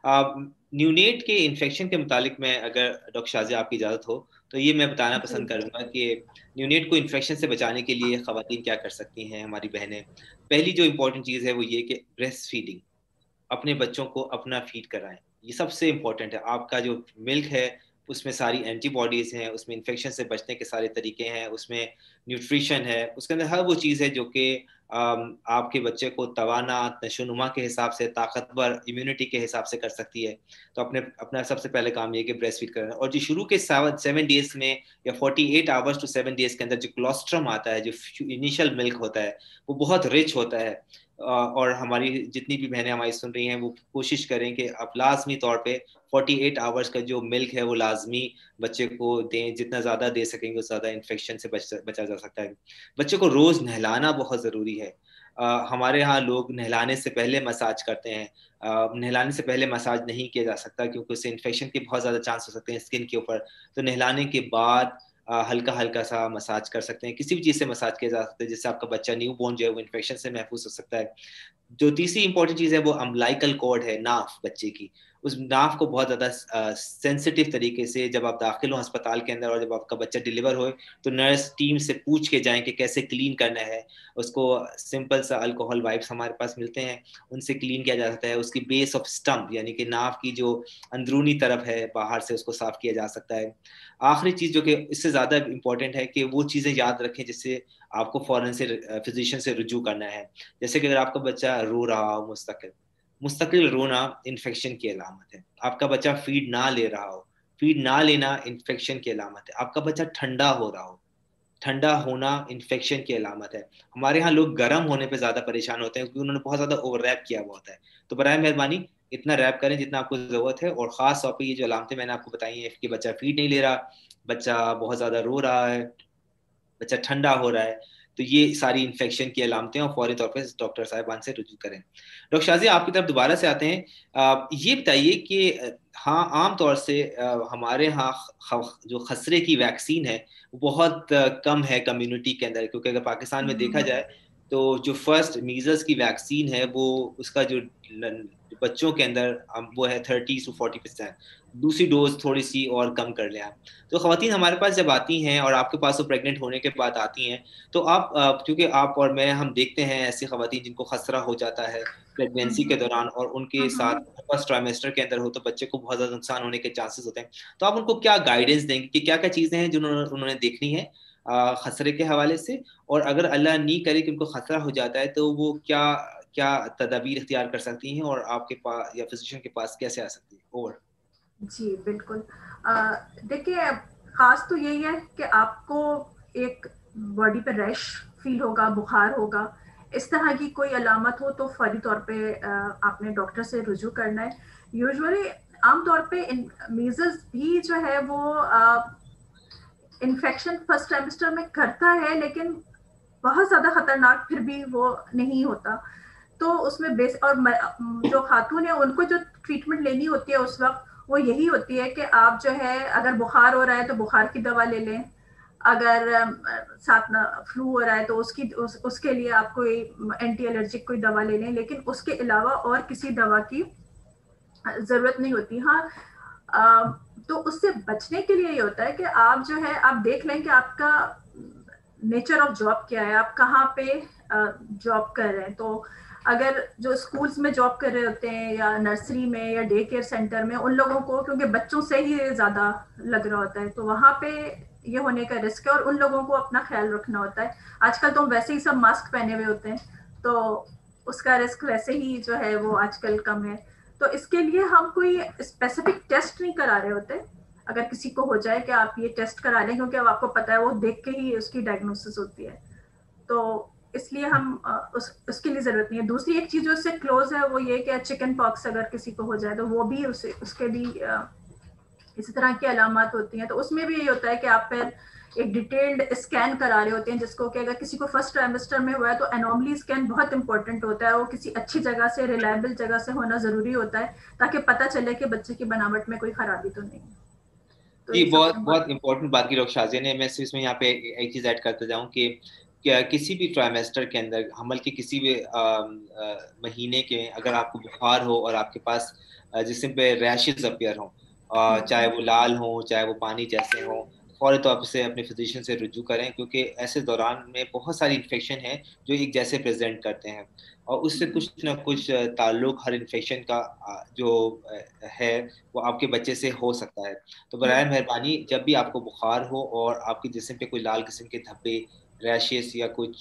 न्यूनेट के इन्फेक्शन के मुतालिक मैं, अगर डॉक्टर शाजिया आपकी इजाज़त हो तो ये मैं बताना पसंद करूँगा कि न्यूनेट को इन्फेक्शन से बचाने के लिए ख़वातीन क्या कर सकती हैं, हमारी बहनें। पहली जो इंपॉर्टेंट चीज़ है वो ये कि ब्रेस्ट फीडिंग, अपने बच्चों को अपना फीड कराएं, ये सबसे इंपॉर्टेंट है। आपका जो मिल्क है उसमें सारी एंटीबॉडीज हैं, उसमें इन्फेक्शन से बचने के सारे तरीके हैं, उसमें न्यूट्रिशन है, उसके अंदर हर वो चीज़ है जो कि आपके बच्चे को तवाना, नशोनुमा के हिसाब से, ताकतवर इम्यूनिटी के हिसाब से कर सकती है। तो अपना सबसे पहले काम ये कि ब्रेस्ट फीड करना। और जो शुरू के 7 डेज में या 48 आवर्स टू 7 डेज के अंदर जो क्लोस्ट्रम आता है, जो इनिशियल मिल्क होता है, वो बहुत रिच होता है। और हमारी जितनी भी बहनें हमारी सुन रही हैं वो कोशिश करें कि आप लाजमी तौर पे 48 आवर्स का जो मिल्क है वो लाजमी बच्चे को दें। जितना ज़्यादा दे सकेंगे उस ज़्यादा इन्फेक्शन से बचा जा सकता है। बच्चे को रोज़ नहलाना बहुत ज़रूरी है। हमारे यहाँ लोग नहलाने से पहले मसाज करते हैं। नहलाने से पहले मसाज नहीं किया जा सकता क्योंकि उससे इन्फेक्शन के बहुत ज़्यादा चांस हो सकते हैं स्किन के ऊपर। तो नहलाने के बाद हल्का हल्का सा मसाज कर सकते हैं, किसी भी चीज़ से मसाज किया जा सकता है जिससे आपका बच्चा न्यू बोर्न जो है वो इन्फेक्शन से महफूज हो सकता है। जो तीसरी इंपॉर्टेंट चीज़ है वो अम्बिलिकल कॉर्ड है, नाफ बच्चे की। उस नाफ को बहुत ज़्यादा सेंसिटिव तरीके से, जब आप दाखिल हो अस्पताल के अंदर और जब आपका बच्चा डिलीवर हो, तो नर्स टीम से पूछ के जाएं कि कैसे क्लीन करना है उसको। सिंपल सा अल्कोहल वाइप्स हमारे पास मिलते हैं, उनसे क्लीन किया जा सकता है। उसकी बेस ऑफ स्टम्प यानी कि नाफ की जो अंदरूनी तरफ है बाहर से, उसको साफ किया जा सकता है। आखिरी चीज़ जो कि इससे ज़्यादा इंपॉर्टेंट है कि वो चीज़ें याद रखें जिससे आपको फ़ौरन से फिजिशियन से रुजू करना है। जैसे कि अगर आपका बच्चा रो रहा हो मुस्तकिल रोना इन्फेक्शन की अलामत है। आपका बच्चा फीड ना ले रहा हो, फीड ना लेना इन्फेक्शन की अलामत है। आपका बच्चा ठंडा हो रहा हो, ठंडा होना इन्फेक्शन की अलामत है। हमारे यहाँ लोग गर्म होने पे ज़्यादा परेशान होते हैं क्योंकि उन्होंने बहुत ज़्यादा ओवर रैप किया हुआ होता है। तो बराए मेहरबानी इतना रैप करें जितना आपको ज़रूरत है। और ख़ास तौर पर ये जो अलामतें मैंने आपको बताई हैं कि बच्चा फीड नहीं ले रहा, बच्चा बहुत ज़्यादा रो रहा है, बच्चा ठंडा हो रहा है, तो ये सारी इन्फेक्शन की अलामतें और फौरी तौर पर डॉक्टर साहिबान से रुजू करें। डॉक्टर शाजिया आपकी तरफ दोबारा से आते हैं। ये बताइए कि हाँ, आम तौर से हमारे यहाँ जो खसरे की वैक्सीन है वो बहुत कम है कम्युनिटी के अंदर, क्योंकि अगर पाकिस्तान में देखा जाए तो जो फर्स्ट मीजल्स की वैक्सीन है वो उसका जो बच्चों के अंदर वो है 30 to 40%। दूसरी डोज थोड़ी सी और कम कर लें आप। तो ख़वातीन हमारे पास जब आती हैं और आपके पास वो प्रेग्नेंट होने के बाद आती हैं, तो आप क्योंकि आप और मैं हम देखते हैं ऐसी ख़वातीन जिनको खसरा हो जाता है प्रेगनेंसी के दौरान और उनके साथ फर्स्ट ट्राइमेस्टर के अंदर हो, तो बच्चे को बहुत ज़्यादा नुकसान होने के चांसेस होते हैं। तो आप उनको क्या गाइडेंस देंगे कि क्या क्या चीज़ें हैं जो उन्होंने देखनी है खसरे के हवाले से, और अगर अल्लाह नहीं करे कि उनको खतरा हो जाता है तो वो क्या क्या तदाबीर इख्तियार कर सकती हैं और आपके पास या फिजिशियन के पास कैसे आ सकती है? ओवर। जी बिल्कुल। देखिए, खास तो यही है कि आपको एक बॉडी पे रैश फील होगा, बुखार होगा, इस तरह की कोई अलामत हो तो फौरी तौर पे आपने डॉक्टर से रुजू करना है। यूजुअली आमतौर पे मीजल्स भी जो है वो इन्फेक्शन फर्स्ट ट्राइमेस्टर में करता है, लेकिन बहुत ज़्यादा खतरनाक फिर भी वो नहीं होता। तो उसमें बेस और जो खातून है उनको जो ट्रीटमेंट लेनी होती है उस वक्त वो यही होती है कि आप जो है अगर बुखार हो रहा है तो बुखार की दवा ले लें, अगर साथ ना फ्लू हो रहा है तो उसके लिए आप कोई एंटी एलर्जिक कोई दवा ले लें, लेकिन उसके अलावा और किसी दवा की जरूरत नहीं होती। हाँ, तो उससे बचने के लिए ये होता है कि आप जो है आप देख लें कि आपका नेचर ऑफ जॉब क्या है, आप कहाँ पे जॉब कर रहे हैं। तो अगर जो स्कूल्स में जॉब कर रहे होते हैं या नर्सरी में या डे केयर सेंटर में, उन लोगों को क्योंकि बच्चों से ही ज्यादा लग रहा होता है, तो वहां पे ये होने का रिस्क है और उन लोगों को अपना ख्याल रखना होता है। आजकल तो वैसे ही सब मास्क पहने हुए होते हैं, तो उसका रिस्क वैसे ही जो है वो आजकल कम है। तो इसके लिए हम कोई स्पेसिफिक टेस्ट नहीं करा रहे होते। अगर किसी को हो जाए कि आप ये टेस्ट करा लें, क्योंकि अब आपको पता है वो देख के ही उसकी डायग्नोसिस होती है, तो इसलिए हम उसके लिए जरूरत नहीं है। दूसरी एक चीज जो इससे क्लोज है वो ये कि चिकन पॉक्स अगर किसी को हो जाए तो वो भी उसके भी इसी तरह की अलामत होती हैं। तो उसमें भी ये होता है कि आप फिर एक डिटेल्ड स्कैन करा रहे होते हैं, जिसको कि अगर किसी को फर्स्ट ट्राइमेस्टर में हुआ है तो एनोमली स्कैन बहुत इंपॉर्टेंट होता है। वो किसी अच्छी जगह से, रिलायबल जगह से होना जरूरी होता है, ताकि पता चले कि बच्चे की बनावट में कोई खराबी तो नहीं है। तो जी, बहुत बहुत इंपॉर्टेंट बात की डॉक्टर शाजिया ने। मैं इसमें यहाँ पे एक चीज ऐड करते जाऊँ कि क्या किसी भी ट्राइमेस्टर के अंदर, हमल के किसी भी महीने के, अगर आपको बुखार हो और आपके पास जिस्म पे रैशेस अपीयर हो, चाहे वो लाल हो चाहे वो पानी जैसे हो, फौरी तौर से अपने फिजिशियन से रुजू करें, क्योंकि ऐसे दौरान में बहुत सारी इन्फेक्शन है जो एक जैसे प्रेजेंट करते हैं और उससे कुछ ना कुछ ताल्लुक हर इन्फेक्शन का जो है वो आपके बच्चे से हो सकता है। तो बराए मेहरबानी जब भी आपको बुखार हो और आपके जिस्म पे कोई लाल किस्म के धब्बे, रैशेस या कुछ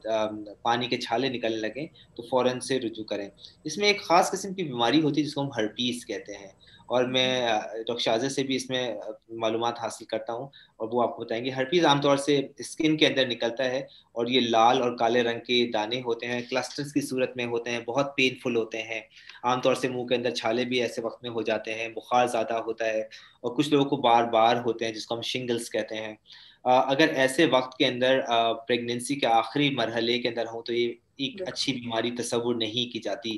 पानी के छाले निकलने लगे तो फौरन से रुजू करें। इसमें एक खास किस्म की बीमारी होती है जिसको हम हर्पीस कहते हैं, और मैं डॉक्टर शाजिया से भी इसमें मालूमात हासिल करता हूँ और वो आपको बताएंगे। हर्पीस आमतौर से स्किन के अंदर निकलता है और ये लाल और काले रंग के दाने होते हैं, क्लस्टर्स की सूरत में होते हैं, बहुत पेनफुल होते हैं। आमतौर से मुंह के अंदर छाले भी ऐसे वक्त में हो जाते हैं, बुखार ज़्यादा होता है और कुछ लोगों को बार बार होते हैं जिसको हम शिंगल्स कहते हैं। अगर ऐसे वक्त के अंदर प्रेगनेंसी के आखिरी मरहले के अंदर हो तो ये एक अच्छी बीमारी तस्वुर नहीं की जाती।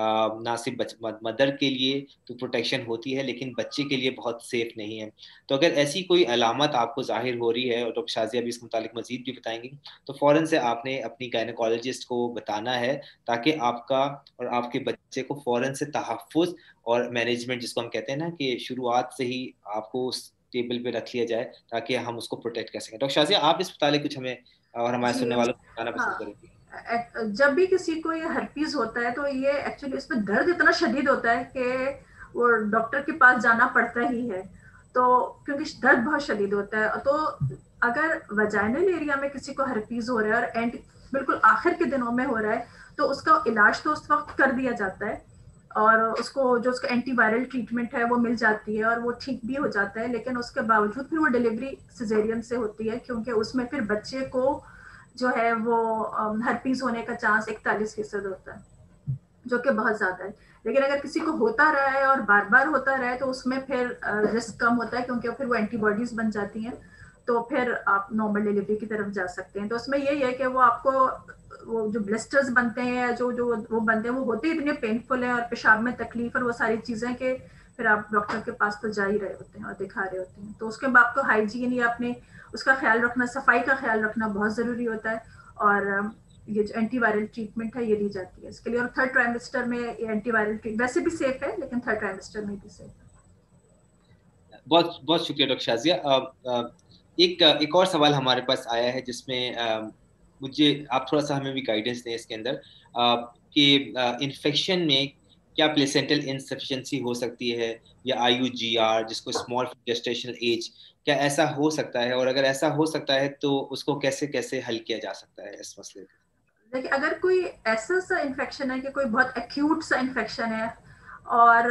ना सिर्फ मदर के लिए तो प्रोटेक्शन होती है, लेकिन बच्चे के लिए बहुत सेफ नहीं है। तो अगर ऐसी कोई अलामत आपको जाहिर हो रही है, और डॉक्टर शाजिया भी इस मुतालिक मजीद भी बताएंगी, तो फ़ौरन से आपने अपनी गायनेकोलॉजिस्ट को बताना है, ताकि आपका और आपके बच्चे को फ़ौरन से तहफ़्फ़ुज़ और मैनेजमेंट, जिसको हम कहते हैं ना, कि शुरुआत से ही आपको उस टेबल पे रख लिया जाए ताकि हम उसको प्रोटेक्ट कर सकें। डॉक्टर शाजिया, आप इस मुतालिक कुछ हमें और हमारे सुनने वालों को बताना पसंद करेंगे? जब भी किसी को ये हर्पीज होता है तो ये एक्चुअली इसमें दर्द इतना शदीद होता है कि वो डॉक्टर के पास जाना पड़ता ही है, तो क्योंकि दर्द बहुत शदीद होता है। तो अगर वजाइनल एरिया में किसी को हर्पीज हो रहा है और बिल्कुल आखिर के दिनों में हो रहा है, तो उसका इलाज तो उस वक्त कर दिया जाता है और उसको जो उसका एंटीवायरल ट्रीटमेंट है वो मिल जाती है और वो ठीक भी हो जाता है। लेकिन उसके बावजूद फिर वो डिलीवरी सिजेरियन से होती है, क्योंकि उसमें फिर बच्चे को जो है वो हर्पीज होने का चांस 41% होता है, जो कि बहुत ज्यादा है। लेकिन अगर किसी को होता रहा है और बार बार होता रहा है तो उसमें फिर रिस्क कम होता है, क्योंकि फिर वो एंटीबॉडीज बन जाती हैं, तो फिर आप नॉर्मल डिलीवरी की तरफ जा सकते हैं। तो उसमें यही है कि वो आपको वो जो ब्लिस्टर्स बनते हैं, जो जो वो बनते हैं, वो होते ही इतने पेनफुल हैं और पेशाब में तकलीफ और वो सारी चीजें कि फिर आप डॉक्टर के पास तो जा ही रहे होते हैं और दिखा रहे होते हैं। तो उसके बाद आपको हाइजीन या अपने उसका ख्याल रखना, सफाई का ख्याल रखना बहुत जरूरी होता है। और ये जो एंटीवायरल ट्रीटमेंट है ये दी जाती है इसके लिए। और थर्ड ट्राइमेस्टर में ये एंटीवायरल ट्रीटमेंट वैसे भी सेफ है, लेकिन थर्ड ट्राइमेस्टर में भी सेफ है। बहुत बहुत शुक्रिया डॉक्टर शाजिया। एक और सवाल हमारे पास आया है जिसमें मुझे आप थोड़ा सा हमें भी गाइडेंस दें इसके अंदर, कि इन्फेक्शन में क्या प्लेसेंटल इनसफिशिएंसी हो सकती है या IUGR, जिसको स्मॉल जेस्टेशनल एज, क्या ऐसा हो सकता है? और अगर ऐसा हो सकता है तो उसको कैसे कैसे हल किया जा सकता है इस मसले को? देखिए, अगर कोई ऐसा सा इन्फेक्शन है कि कोई बहुत एक्यूट सा इन्फेक्शन है और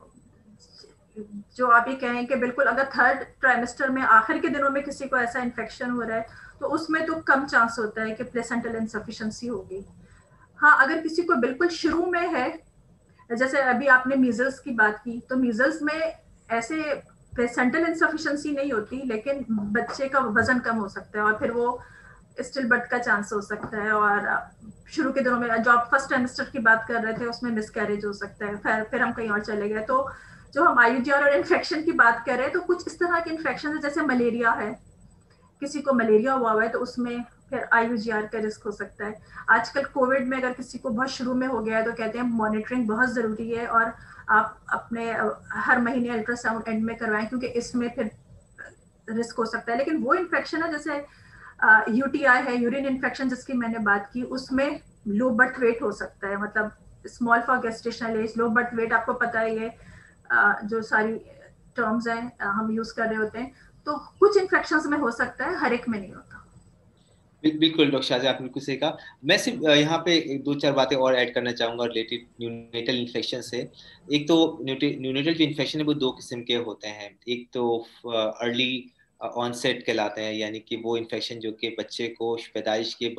जो आप ये कहें कि बिल्कुल अगर थर्ड ट्राइमेस्टर में आखिर के दिनों में किसी को ऐसा इन्फेक्शन हो रहा है, तो उसमें तो कम चांस होता है कि प्लेसेंटल इनसफिशिएंसी होगी। हाँ, अगर किसी को बिल्कुल शुरू में है, जैसे अभी आपने मीजल्स की बात की, तो मीजल्स में ऐसे प्लेसेंटल इनसफिशिएंसी नहीं होती, लेकिन बच्चे का वजन कम हो सकता है और फिर वो स्टिल बर्थ का चांस हो सकता है। और शुरू के दिनों में जो आप फर्स्ट ट्राइमेस्टर की बात कर रहे थे उसमें मिसकैरेज हो सकता है, फिर हम कहीं और चले गए। तो जो हम IUGR और इन्फेक्शन की बात कर रहे हैं, तो कुछ इस तरह के इन्फेक्शन है जैसे मलेरिया है किसी को मलेरिया हुआ है तो उसमें फिर IUGR का रिस्क हो सकता है। आजकल कोविड में अगर किसी को बहुत शुरू में हो गया है तो कहते हैं मॉनिटरिंग बहुत ज़रूरी है और आप अपने हर महीने अल्ट्रासाउंड एंड में करवाएं, क्योंकि इसमें फिर रिस्क हो सकता है। लेकिन वो इन्फेक्शन है जैसे UTI है, यूरिन इन्फेक्शन जिसकी मैंने बात की, उसमें लो बर्थ वेट हो सकता है, मतलब small for gestational age, low birth weight, आपको पता है ये जो सारी टर्म्स हैं हम यूज कर रहे होते हैं। तो कुछ इन्फेक्शंस में हो सकता है, हर एक में नहीं होता। बिल्कुल डॉक्टर शाहजी, आपने बिल्कुल सही कहा। मैं सिर्फ यहाँ पे एक दो चार बातें और ऐड करना चाहूंगा रिलेटेड न्यूनेटल इन्फेक्शन से। एक तो न्यूनेटल जो इन्फेक्शन है वो दो किस्म के होते हैं। एक तो अर्ली ऑनसेट कहलाते हैं, यानी कि वो इन्फेक्शन जो कि बच्चे को पैदाइश के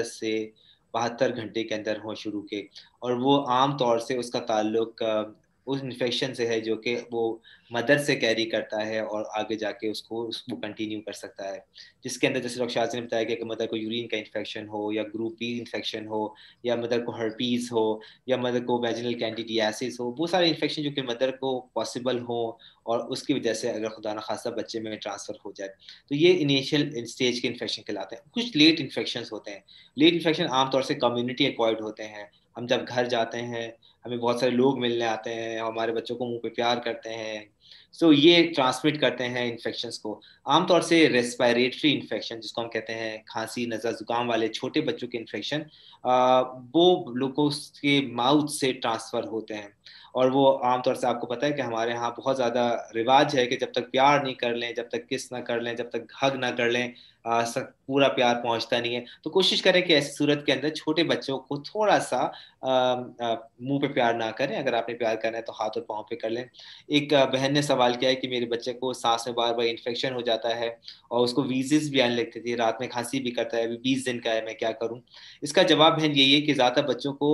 72 घंटे के अंदर हो शुरू के, और वो आम तौर से उसका ताल्लुक उस इन्फेक्शन से है जो कि वो मदर से कैरी करता है और आगे जाके उसको कंटिन्यू कर सकता है, जिसके अंदर जैसे डॉक्टर शाह ने बताया कि मदर को यूरिन का इन्फेक्शन हो, या ग्रुप बी इन्फेक्शन हो, या मदर को हर्पीज हो, या मदर को वेजिनल कैंडिडियासिस हो, वो सारे इन्फेक्शन जो कि मदर को पॉसिबल हो और उसकी वजह से अगर खुदा न खास्ता बच्चे में ट्रांसफर हो जाए, तो ये इनिशियल स्टेज के इन्फेक्शन कहलाते हैं। कुछ लेट इन्फेक्शन होते हैं। लेट इन्फेक्शन आमतौर से कम्युनिटी एक्वायर्ड होते हैं। हम जब घर जाते हैं, हमें बहुत सारे लोग मिलने आते हैं, हमारे बच्चों को मुंह पे प्यार करते हैं, सो ये ट्रांसमिट करते हैं इन्फेक्शंस को। आमतौर से रेस्पिरेटरी इन्फेक्शन जिसको हम कहते हैं खांसी नज़ला जुकाम वाले छोटे बच्चों के इन्फेक्शन, वो लोगों के माउथ से ट्रांसफर होते हैं। और वो आमतौर से आपको पता है कि हमारे यहाँ बहुत ज़्यादा रिवाज है कि जब तक प्यार नहीं कर लें, जब तक किस ना कर लें, जब तक हग ना कर लें, पूरा प्यार पहुंचता नहीं है। तो कोशिश करें कि ऐसी सूरत के अंदर छोटे बच्चों को थोड़ा सा मुंह पे प्यार ना करें। अगर आपने प्यार करना है तो हाथ और पाँव पे कर लें। एक बहन ने सवाल किया है कि मेरे बच्चे को सांस में बार बार इन्फेक्शन हो जाता है और उसको वीजिस भी आने लगती थी, रात में खांसी भी करता है, अभी 20 दिन का है, मैं क्या करूं? इसका जवाब बहन यही है कि ज्यादा बच्चों को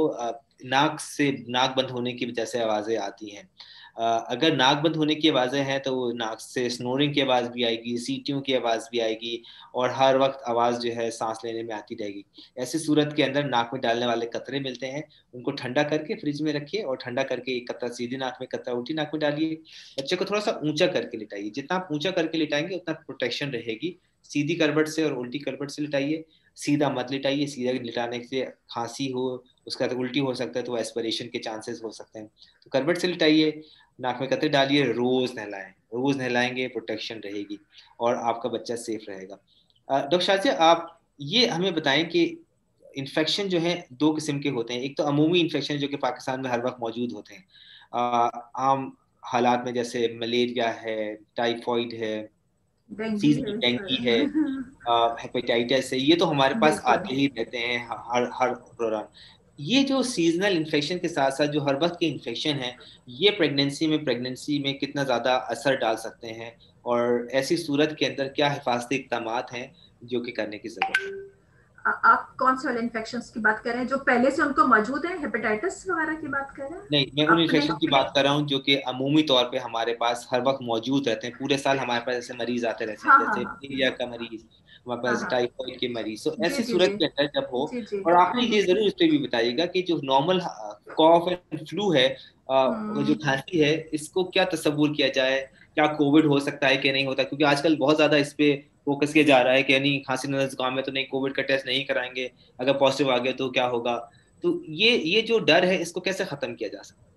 नाक बंद होने की वजह से आवाजें आती हैं। अगर नाक बंद होने की आवाजें हैं तो नाक से स्नोरिंग की आवाज भी आएगी, सीटियों की आवाज भी आएगी, और हर वक्त आवाज जो है सांस लेने में आती रहेगी। ऐसी सूरत के अंदर नाक में डालने वाले कतरे मिलते हैं, उनको ठंडा करके फ्रिज में रखिए, और ठंडा करके एक कतरा सीधी नाक में, कतरा उल्टी नाक में डालिए। बच्चे को थोड़ा सा ऊंचा करके लिटाइए, जितना आप ऊंचा करके लिटाएंगे उतना प्रोटेक्शन रहेगी। सीधी करवट से और उल्टी करवट से लिटाइए, सीधा मत लिटाइए। सीधा लिटाने से खांसी हो, उसका तो उल्टी हो सकता है, तो एस्पिरेशन के चांसेस हो सकते हैं। तो करवट से लिटाइए, नाक में कतरे डालिए, रोज नहलाएं। रोज नहलाएंगे, प्रोटेक्शन रहेगी और आपका बच्चा सेफ रहेगा। डॉक्टर शाह, आप ये हमें बताएं कि इन्फेक्शन जो है दो किस्म के होते हैं। एक तो अमूमी इन्फेक्शन जो कि पाकिस्तान में हर वक्त मौजूद होते हैं आम हालात में, जैसे मलेरिया है, टाइफॉइड है, डेंगू सीजनल है इस डेंगी है, पर। हेपेटाइटिस है, ये तो हमारे पास बिल्कुल। आते ही रहते हैं हर हर दौरान। ये जो सीजनल इन्फेक्शन के साथ साथ जो हर वक्त के इन्फेक्शन है, ये प्रेगनेंसी में कितना ज़्यादा असर डाल सकते हैं, और ऐसी सूरत के अंदर क्या हिफाजती इक़दाम हैं जो कि करने की ज़रूरत है? आप कौन से वाले इन्फेक्शंस की बात कर रहे हैं, जो पहले से उनको मौजूद है, हेपेटाइटिस वगैरह की बात कर रहे हैं नहीं, मैं उन अपने? इन्फेक्शन की बात कर रहा हूँ जो कि अमूमी तौर पे हमारे पास हर वक्त मौजूद रहते हैं। पूरे साल हमारे पास ऐसे मरीज आते रहते हैं, हाँ हाँ जैसे हाँ मलेरिया का मरीज, हमारे हाँ पास हाँ। टाइफाइड के मरीज। तो जी ऐसी जी सूरत जी के अंदर जब हो, जी जी। और आपने ये जरूर इस पे भी बताइएगा कि जो नॉर्मल कॉफ एंड फ्लू है, जो खांसी है, इसको क्या तस्वुर किया जाए? क्या कोविड हो सकता है कि नहीं होता? क्योंकि आजकल बहुत ज्यादा इस पे फोकस किया जा रहा है कि नहीं, खांसी नजला जुकाम में तो नहीं, कोविड का टेस्ट नहीं कराएंगे, अगर पॉजिटिव आ गया तो क्या होगा? तो ये जो डर है, इसको कैसे खत्म किया जा सकता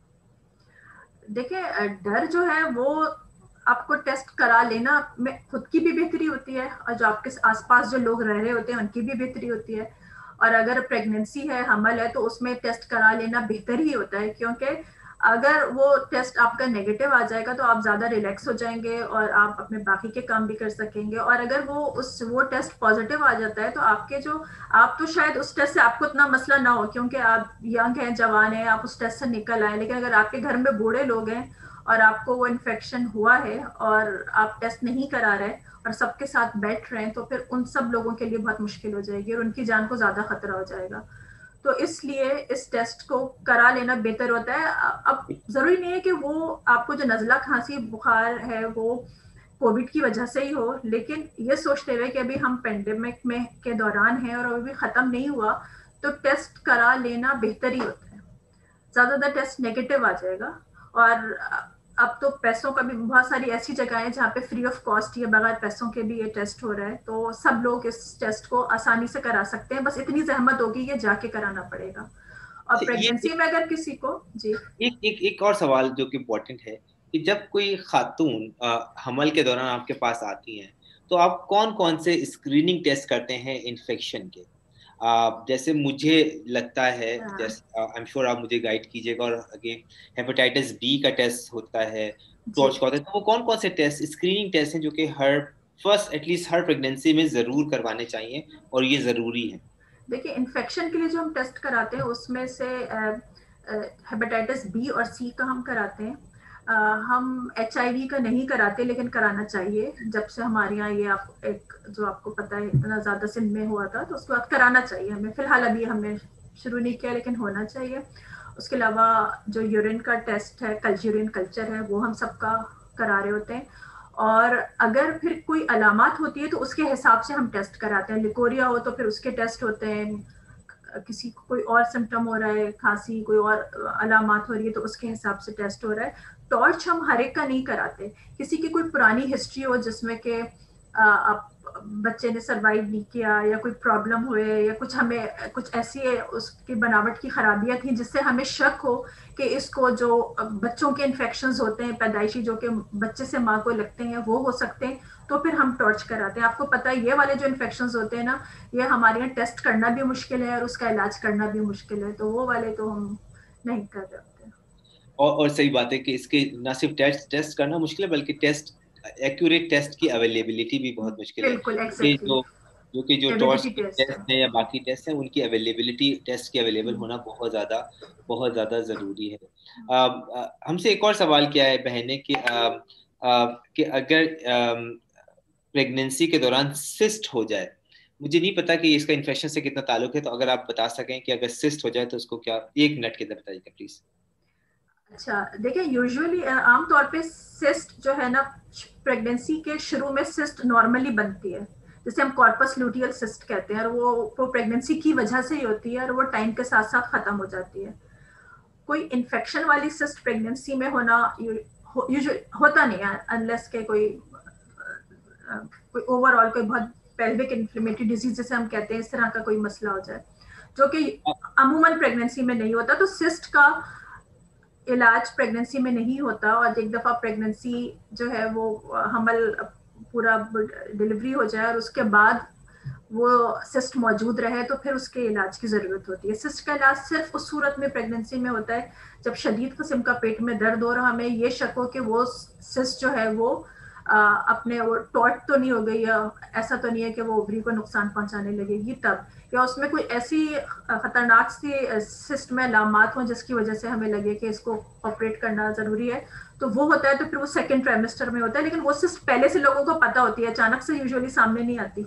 देखिए, डर जो है वो आपको टेस्ट करा लेना में खुद की भी बेहतरी होती है, और जो आपके आसपास जो लोग रह रहे होते हैं उनकी भी बेहतरी होती है। और अगर प्रेगनेंसी है, हमल है, तो उसमें टेस्ट करा लेना बेहतर ही होता है, क्योंकि अगर वो टेस्ट आपका नेगेटिव आ जाएगा तो आप ज्यादा रिलैक्स हो जाएंगे और आप अपने बाकी के काम भी कर सकेंगे। और अगर वो टेस्ट पॉजिटिव आ जाता है तो आपके जो आप तो शायद उस टेस्ट से आपको इतना मसला ना हो, क्योंकि आप यंग हैं, जवान हैं, आप उस टेस्ट से निकल आए। लेकिन अगर आपके घर में बूढ़े लोग हैं और आपको वो इन्फेक्शन हुआ है और आप टेस्ट नहीं करा रहे और सबके साथ बैठ रहे हैं, तो फिर उन सब लोगों के लिए बहुत मुश्किल हो जाएगी और उनकी जान को ज्यादा खतरा हो जाएगा। तो इसलिए इस टेस्ट को करा लेना बेहतर होता है। अब जरूरी नहीं है कि वो आपको जो नजला खांसी बुखार है वो कोविड की वजह से ही हो, लेकिन ये सोचते हुए कि अभी हम पेंडेमिक में के दौरान हैं और अभी खत्म नहीं हुआ, तो टेस्ट करा लेना बेहतर ही होता है। ज्यादातर टेस्ट नेगेटिव आ जाएगा और अब तो पैसों का भी बहुत सारी ऐसी जगह है जहाँ पे फ्री ऑफ कॉस्ट या बगैर पैसों के भी ये टेस्ट हो रहा है, तो सब लोग इस टेस्ट को आसानी से करा सकते हैं, बस इतनी जहमत होगी कि जाके कराना पड़ेगा। और ये प्रेगनेंसी में अगर किसी को जी एक और सवाल जो कि इम्पोर्टेंट है कि जब कोई खातून हमल के दौरान आपके पास आती हैं, तो आप कौन कौन से स्क्रीनिंग टेस्ट करते हैं इन्फेक्शन के? जैसे मुझे लगता है, जैसे आई एम श्योर आप मुझे गाइड कीजिएगा, और अगेन हेपेटाइटिस बी का टेस्ट होता है, टॉर्च का होता है, तो वो कौन कौन से टेस्ट, स्क्रीनिंग टेस्ट हैं जो कि हर फर्स्ट एटलीस्ट हर प्रेगनेंसी में जरूर करवाने चाहिए और ये जरूरी है? देखिए, इन्फेक्शन के लिए जो हम टेस्ट कराते हैं उसमें से हेपेटाइटिस बी और सी का हम कराते हैं। हम HIV का नहीं कराते, लेकिन कराना चाहिए। जब से हमारे यहाँ ये एक जो आपको पता है इतना ज्यादा सिंध में हुआ था, तो उसके बाद कराना चाहिए हमें। फिलहाल अभी हमने शुरू नहीं किया, लेकिन होना चाहिए। उसके अलावा जो यूरिन का टेस्ट है, यूरिन कल्चर है, वो हम सबका करा रहे होते हैं। और अगर फिर कोई अलामत होती है तो उसके हिसाब से हम टेस्ट कराते हैं। लिकोरिया हो तो फिर उसके टेस्ट होते हैं, किसी को कोई और सिम्टम हो रहा है, खांसी, कोई और अलामत हो रही है, तो उसके हिसाब से टेस्ट हो रहा है। टॉर्च हम हर एक का नहीं कराते। किसी की कोई पुरानी हिस्ट्री हो जिसमें कि आप बच्चे ने सरवाइव नहीं किया, या कोई प्रॉब्लम हुए, या कुछ हमें कुछ ऐसी उसकी बनावट की खराबियां थी जिससे हमें शक हो कि इसको जो बच्चों के इन्फेक्शंस होते हैं पैदाइशी, जो कि बच्चे से माँ को लगते हैं, वो हो सकते हैं, तो फिर हम टॉर्च कराते हैं। आपको पता है ये वाले जो इन्फेक्शंस होते हैं ना, ये हमारे यहाँ टेस्ट करना भी मुश्किल है और उसका इलाज करना भी मुश्किल है, तो वो वाले तो हम नहीं कर रहे होते। और सही बात है कि इसके ना सिर्फ टेस्ट करना मुश्किल है, बल्कि टेस्ट एक्यूरेट टेस्ट की अवेलेबिलिटी भी बहुत मुश्किल है। बिल्कुल, ये एग्जैक्टली। जो टॉर्च एबिलिटी के टेस्ट टेस्ट है। हैं या बाकी टेस्ट हैं, उनकी अवेलेबिलिटी, टेस्ट की अवेलेबल होना बहुत ज़्यादा ज़रूरी है। हमसे एक और सवाल किया है बहन ने कि अगर प्रेगनेंसी के दौरान सिस्ट हो जाए, मुझे नहीं पता कि इसका इन्फेक्शन से कितना ताल्लुक है, तो अगर आप बता सकें कि अगर सिस्ट हो जाए तो उसको क्या, 1 मिनट के अंदर बताइएगा प्लीज। अच्छा, देखिए, यूजुअली आमतौर पे सिस्ट जो है ना, प्रेगनेंसी के शुरू में सिस्ट नॉर्मली बनती है, जिसे हम कॉर्पस लूटियल सिस्ट कहते हैं, और वो प्रेगनेंसी की वजह से ही होती है, और वो टाइम के साथ साथ खत्म हो जाती है। कोई इन्फेक्शन वाली सिस्ट प्रेगनेंसी में होना होता नहीं है, अनलेस के कोई ओवरऑल कोई बहुत पेल्विक इन्फ्लेमेटरी डिजीज जैसे हम कहते हैं, इस तरह का कोई मसला हो जाए, जो कि अमूमन प्रेगनेंसी में नहीं होता। तो सिस्ट का इलाज प्रेगनेंसी में नहीं होता, और एक दफा प्रेगनेंसी जो है वो हमल पूरा डिलीवरी हो जाए और उसके बाद वो सिस्ट मौजूद रहे, तो फिर उसके इलाज की जरूरत होती है। सिस्ट का इलाज सिर्फ उस सूरत में प्रेगनेंसी में होता है जब शदीद किस्म का पेट में दर्द हो रहा, हमें ये शक हो कि वो सिस्ट जो है वो अपने वो टॉट तो नहीं हो गई, या ऐसा तो नहीं है कि वो ओवरी को नुकसान पहुंचाने लगेगी, तब, या उसमें कोई ऐसी खतरनाक सी सिस्ट में अलामत हो जिसकी वजह से हमें लगे कि इसको ऑपरेट करना जरूरी है, तो वो होता है। तो फिर वो सेकेंड ट्राइमेस्टर में होता है, लेकिन वो सिस्ट पहले से लोगों को पता होती है, अचानक से यूजुअली सामने नहीं आती।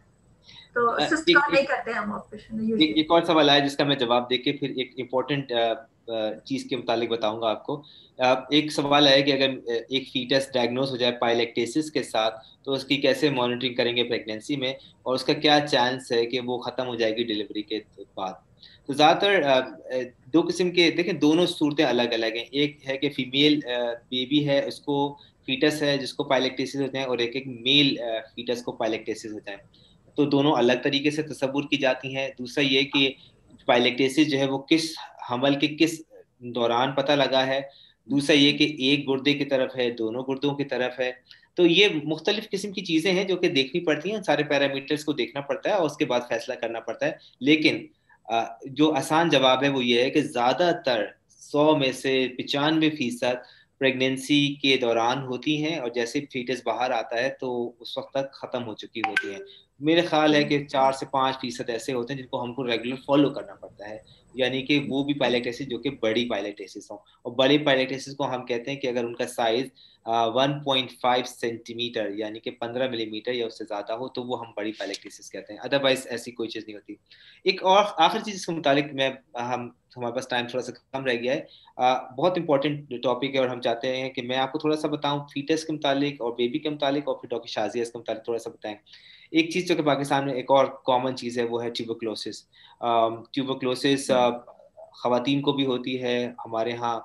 तो सिस्ट का नहीं करते हैं हम ऑपरेशन यूजुअली। एक और सवाल आया जिसका मैं जवाब देके फिर एक इम्पोर्टेंट चीज के मुतालिक बताऊंगा आपको। एक सवाल है कि अगर एक फीटस डायग्नोस हो जाए पाइलेक्टेसिस के साथ, तो उसकी कैसे मॉनिटरिंग करेंगे प्रेगनेंसी में, और उसका क्या चांस है कि वो खत्म हो जाएगी डिलीवरी के बाद? तो ज्यादातर दो किस्म के, देखें दोनों सूरतें अलग अलग हैं। एक है कि फीमेल बेबी है, उसको फीटस है जिसको पाइलेक्टेसिस होते हैं, और एक मेल फीटस को पाइलेक्टेसिस होता है। तो दोनों अलग तरीके से तस्वुर की जाती हैं। दूसरा ये कि पाइलेक्टेसिस जो है वो किस हमल के किस दौरान पता लगा है। दूसरा ये कि एक गुर्दे की तरफ है, दोनों गुर्दों की तरफ है। तो ये मुख्तलिफ किस्म की चीजें हैं जो कि देखनी पड़ती हैं, सारे पैरामीटर्स को देखना पड़ता है और उसके बाद फैसला करना पड़ता है। लेकिन जो आसान जवाब है वो ये है कि ज्यादातर 100 में से 95% प्रेगनेंसी के दौरान होती हैं, और जैसे फीटस बाहर आता है तो उस वक्त तक खत्म हो चुकी होती हैं। मेरे ख्याल है कि 4 से 5% ऐसे होते हैं जिनको हमको रेगुलर फॉलो करना पड़ता है, यानी कि वो भी पायलेक्टेसिस जो कि बड़ी पायलेक्टेसिस हो। और बड़ी पायलेक्टेसिस को हम कहते हैं कि अगर उनका साइज 1.5 सेंटीमीटर यानी कि 15 मिलीमीटर या उससे ज्यादा हो, तो वो हम बड़ी पायलेक्टेसिस कहते हैं। अदरवाइज ऐसी कोई चीज नहीं होती। एक और आखिरी चीज इसके मुतालिक मैं हम हमारे पास टाइम थोड़ा सा कम रह गया है। बहुत इंपॉर्टेंट टॉपिक है, और हम चाहते हैं कि मैं आपको थोड़ा सा बताऊं फीटस के मुतालिक और बेबी के मुतालिक, और फिर डॉक्टर शाजिया के मुतालिक थोड़ा सा बताएं। एक चीज जो कि पाकिस्तान में एक और कॉमन चीज है वो है ट्यूबरक्लोसिस। ट्यूबरक्लोसिस खवातीन को भी होती है हमारे यहाँ।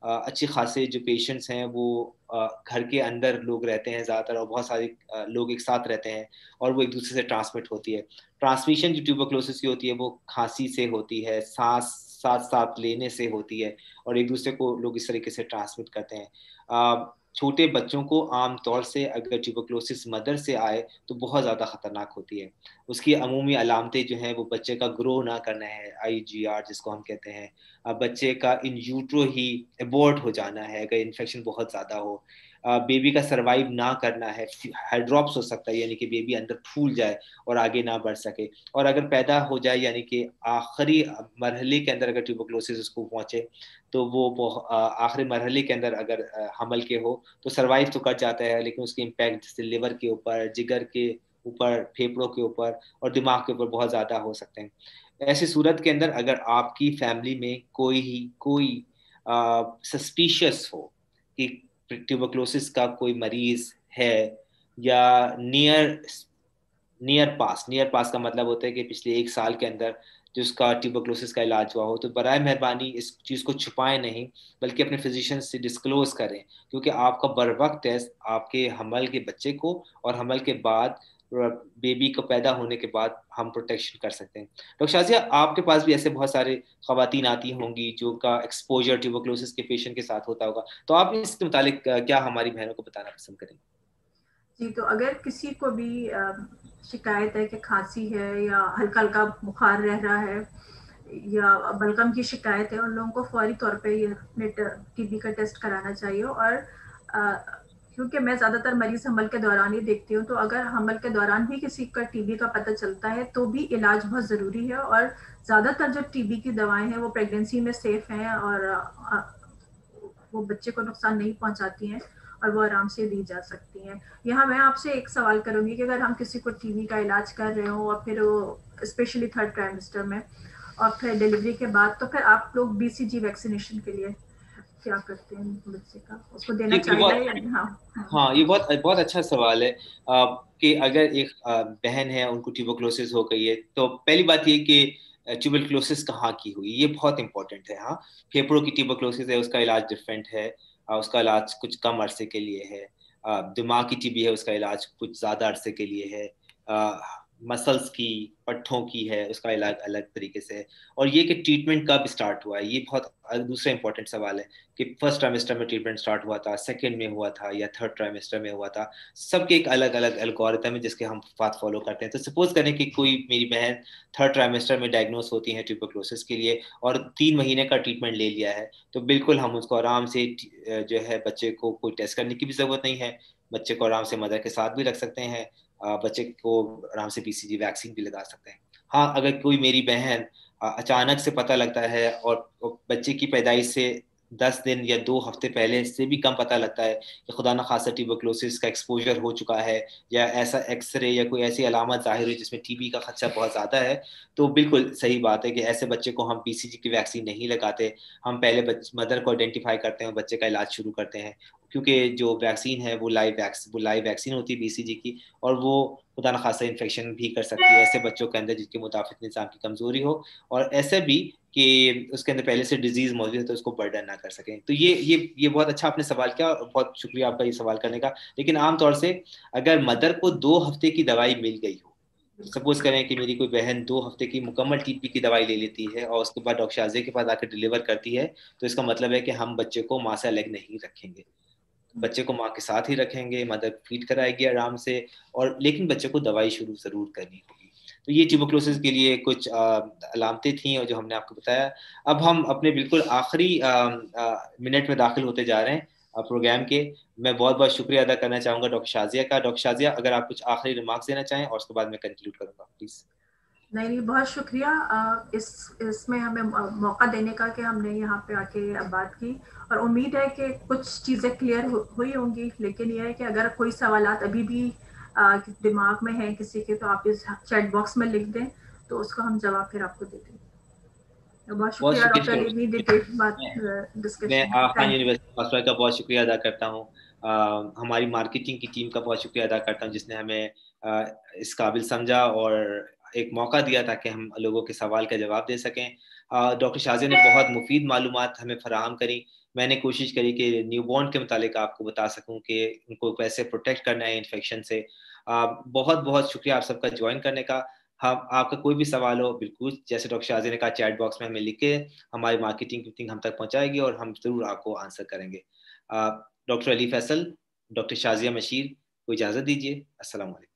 अच्छे खासे जो पेशेंट्स हैं वो घर के अंदर लोग रहते हैं ज़्यादातर, और बहुत सारे लोग एक साथ रहते हैं और वो एक दूसरे से ट्रांसमिट होती है। ट्रांसमिशन जो ट्यूबरक्लोसिस की होती है वो खांसी से होती है, सांस साथ साथ लेने से होती है, और एक दूसरे को लोग इस तरीके से ट्रांसमिट करते हैं। छोटे बच्चों को आमतौर से अगर ट्यूबरक्लोसिस मदर से आए तो बहुत ज़्यादा खतरनाक होती है। उसकी अमूमी अलामतें जो हैं वो बच्चे का ग्रो ना करना है, IGR जिसको हम कहते हैं। बच्चे का इन यूट्रो ही एबॉर्ट हो जाना है अगर इन्फेक्शन बहुत ज़्यादा हो। बेबी का सरवाइव ना करना है, हाइड्रॉप्स हो सकता है, यानी कि बेबी अंदर फूल जाए और आगे ना बढ़ सके। और अगर पैदा हो जाए, यानी कि आखिरी मरहले के अंदर अगर ट्यूबरक्लोसिस उसको पहुंचे, तो वो आखिरी मरहले के अंदर अगर हमल के हो तो सरवाइव तो कर जाता है, लेकिन उसके इम्पैक्ट जैसे लिवर के ऊपर, जिगर के ऊपर, फेफड़ों के ऊपर और दिमाग के ऊपर बहुत ज़्यादा हो सकते हैं। ऐसी सूरत के अंदर अगर आपकी फैमिली में कोई सस्पिशियस हो कि ट्यूबरक्लोसिस का कोई मरीज है, या नियर पास का मतलब होता है कि पिछले 1 साल के अंदर जिसका ट्यूबरक्लोसिस का इलाज हुआ हो, तो बराए मेहरबानी इस चीज़ को छुपाएं नहीं, बल्कि अपने फिजिशियन से डिस्क्लोज करें, क्योंकि आपका बर वक्त टेस्ट आपके हमल के बच्चे को और हमल के बाद बेबी को पैदा होने के बाद हम प्रोटेक्शन कर सकते हैं। डॉक्टर शाजिया, आपके पास भी ऐसे बहुत सारे खवातीन आती होंगी जो का एक्सपोजर ट्यूबरक्लोसिस के पेशेंट के साथ होता होगा, तो आप इसके मुतालिक क्या हमारी बहनों को बताना पसंद करेंगे? जी, तो अगर किसी को भी शिकायत है कि खांसी है या हल्का हल्का बुखार रह रहा है या बलगम की शिकायत है, उन लोगों को फौरी तौर पे ये अपने टीबी का टेस्ट कराना चाहिए। और क्योंकि मैं ज़्यादातर मरीज हमल के दौरान ही देखती हूँ, तो अगर हमल के दौरान भी किसी का टीबी का पता चलता है तो भी इलाज बहुत ज़रूरी है। और ज़्यादातर जो टीबी की दवाएं हैं वो प्रेगनेंसी में सेफ हैं और वो बच्चे को नुकसान नहीं पहुंचाती हैं और वो आराम से दी जा सकती हैं। यहाँ मैं आपसे एक सवाल करूंगी कि अगर हम किसी को टीबी का इलाज कर रहे हो और फिर वो स्पेशली 3rd ट्राइमेस्टर में और फिर डिलीवरी के बाद, तो फिर आप लोग BCG वैक्सीनेशन के लिए क्या करते हैं? बच्चे का उसको देना चाहिए या नहीं? हाँ, ये बहुत बहुत अच्छा सवाल है कि अगर एक बहन है, उनको ट्यूबरक्लोसिस हो गई है, तो पहली बात ये कि ट्यूबरक्लोसिस कहाँ की हुई, ये बहुत इंपॉर्टेंट है। हाँ, फेफड़ों की ट्यूबरक्लोसिस है, उसका इलाज डिफरेंट है, उसका इलाज कुछ कम अरसे के लिए है। दिमाग की टीबी है, उसका इलाज कुछ ज़्यादा अरसे के लिए है। मसल्स की, पट्ठों की है, उसका इलाज अलग तरीके से है। और ये कि ट्रीटमेंट कब स्टार्ट हुआ है, ये बहुत दूसरा इंपॉर्टेंट सवाल है कि फर्स्ट ट्राइमेस्टर में ट्रीटमेंट स्टार्ट हुआ था, सेकंड में हुआ था, या 3rd ट्राइमेस्टर में हुआ था। सबके एक अलग अलग एल्गोरिथम है जिसके हम बात फॉलो करते हैं। तो सपोज करें कि कोई मेरी बहन 3rd ट्राइमेस्टर में डायग्नोस होती है ट्यूबरक्लोसिस के लिए और 3 महीने का ट्रीटमेंट ले लिया है, तो बिल्कुल हम उसको आराम से जो है, बच्चे को कोई टेस्ट करने की भी जरूरत नहीं है, बच्चे को आराम से मदर के साथ भी रख सकते हैं, बच्चे को आराम से BCG वैक्सीन भी लगा सकते हैं। हाँ, अगर कोई मेरी बहन अचानक से पता लगता है और बच्चे की पैदाइश से 10 दिन या 2 हफ्ते पहले से भी कम पता लगता है कि खुदा न खासा ट्यूबरक्लोसिस का एक्सपोजर हो चुका है, या ऐसा एक्सरे या कोई ऐसी अलामत जाहिर हुई जिसमें टीबी का खदशा बहुत ज़्यादा है, तो बिल्कुल सही बात है कि ऐसे बच्चे को हम BCG की वैक्सीन नहीं लगाते। हम पहले मदर को आइडेंटिफाई करते हैं और बच्चे का इलाज शुरू करते हैं, क्योंकि जो वैक्सीन है वो लाइव वैक्सीन होती है BCG की, और वो खुदा न खासा इन्फेक्शन भी कर सकती है ऐसे बच्चों के अंदर जिनके मुदाफ़ित निज़ाम की कमज़ोरी हो, और ऐसे भी कि उसके अंदर पहले से डिजीज मौजूद है तो उसको बर्डन ना कर सकें। तो ये बहुत अच्छा आपने सवाल किया, और बहुत शुक्रिया आपका ये सवाल करने का। लेकिन आमतौर से अगर मदर को 2 हफ्ते की दवाई मिल गई हो, सपोज करें कि मेरी कोई बहन 2 हफ्ते की मुकम्मल टीबी की दवाई ले लेती है और उसके बाद डॉक्टर शाजिया के पास आकर डिलीवर करती है, तो इसका मतलब है कि हम बच्चे को माँ से अलग नहीं रखेंगे, बच्चे को माँ के साथ ही रखेंगे, मदर फीड कराएगी आराम से, और लेकिन बच्चे को दवाई शुरू जरूर करनी होगी। तो ये ट्यूबरक्लोसिस के लिए कुछ अलामतें थी और जो हमने आपको बताया। अब हम अपने बिल्कुल आखिरी मिनट में दाखिल होते जा रहे हैं प्रोग्राम के। मैं बहुत बहुत शुक्रिया अदा करना चाहूँगा डॉक्टर शाजिया का। डॉक्टर शाजिया, अगर आप कुछ आखिरी रिमार्क्स देना चाहें और उसके बाद मैं कंक्लूड करूँगा, प्लीज़। नहीं, बहुत शुक्रिया इसमें हमें मौका देने का कि हमने यहाँ पे आके बात की, और उम्मीद है कि कुछ चीज़ें क्लियर हुई होंगी। लेकिन यह है कि अगर कोई सवालात अभी भी दिमाग में हैं किसी के, तो आप इस चैट बॉक्स में लिख दें, तो उसका हम जवाब फिर आपको दे देंगे। बहुत शुक्रिया डॉक्टर, इतनी डिटेल बात मैं डिस्कशन। खान यूनिवर्सिटी का बहुत शुक्रिया अदा करता हूँ। हमारी मार्केटिंग की टीम का बहुत शुक्रिया अदा करता हूँ जिसने हमें इस काबिल समझा और एक मौका दिया ताकि हम लोगों के सवाल का जवाब दे सकें। डॉक्टर शाजिया ने बहुत मुफीद मालूमात हमें फराहम करी मैंने कोशिश करी कि न्यूबॉर्न के मुतालिक आपको बता सकूं कि उनको कैसे प्रोटेक्ट करना है इन्फेक्शन से। बहुत बहुत शुक्रिया आप सबका ज्वाइन करने का। हम आपका कोई भी सवाल हो, बिल्कुल जैसे डॉक्टर शाजी ने कहा, चैट बॉक्स में हमें लिख के हमारी मार्केटिंग टीम हम तक पहुंचाएगी और हम जरूर आपको आंसर करेंगे। डॉक्टर अली फैसल, डॉक्टर शाजिया मशीर को इजाज़त दीजिए। अस्सलाम वालेकुम।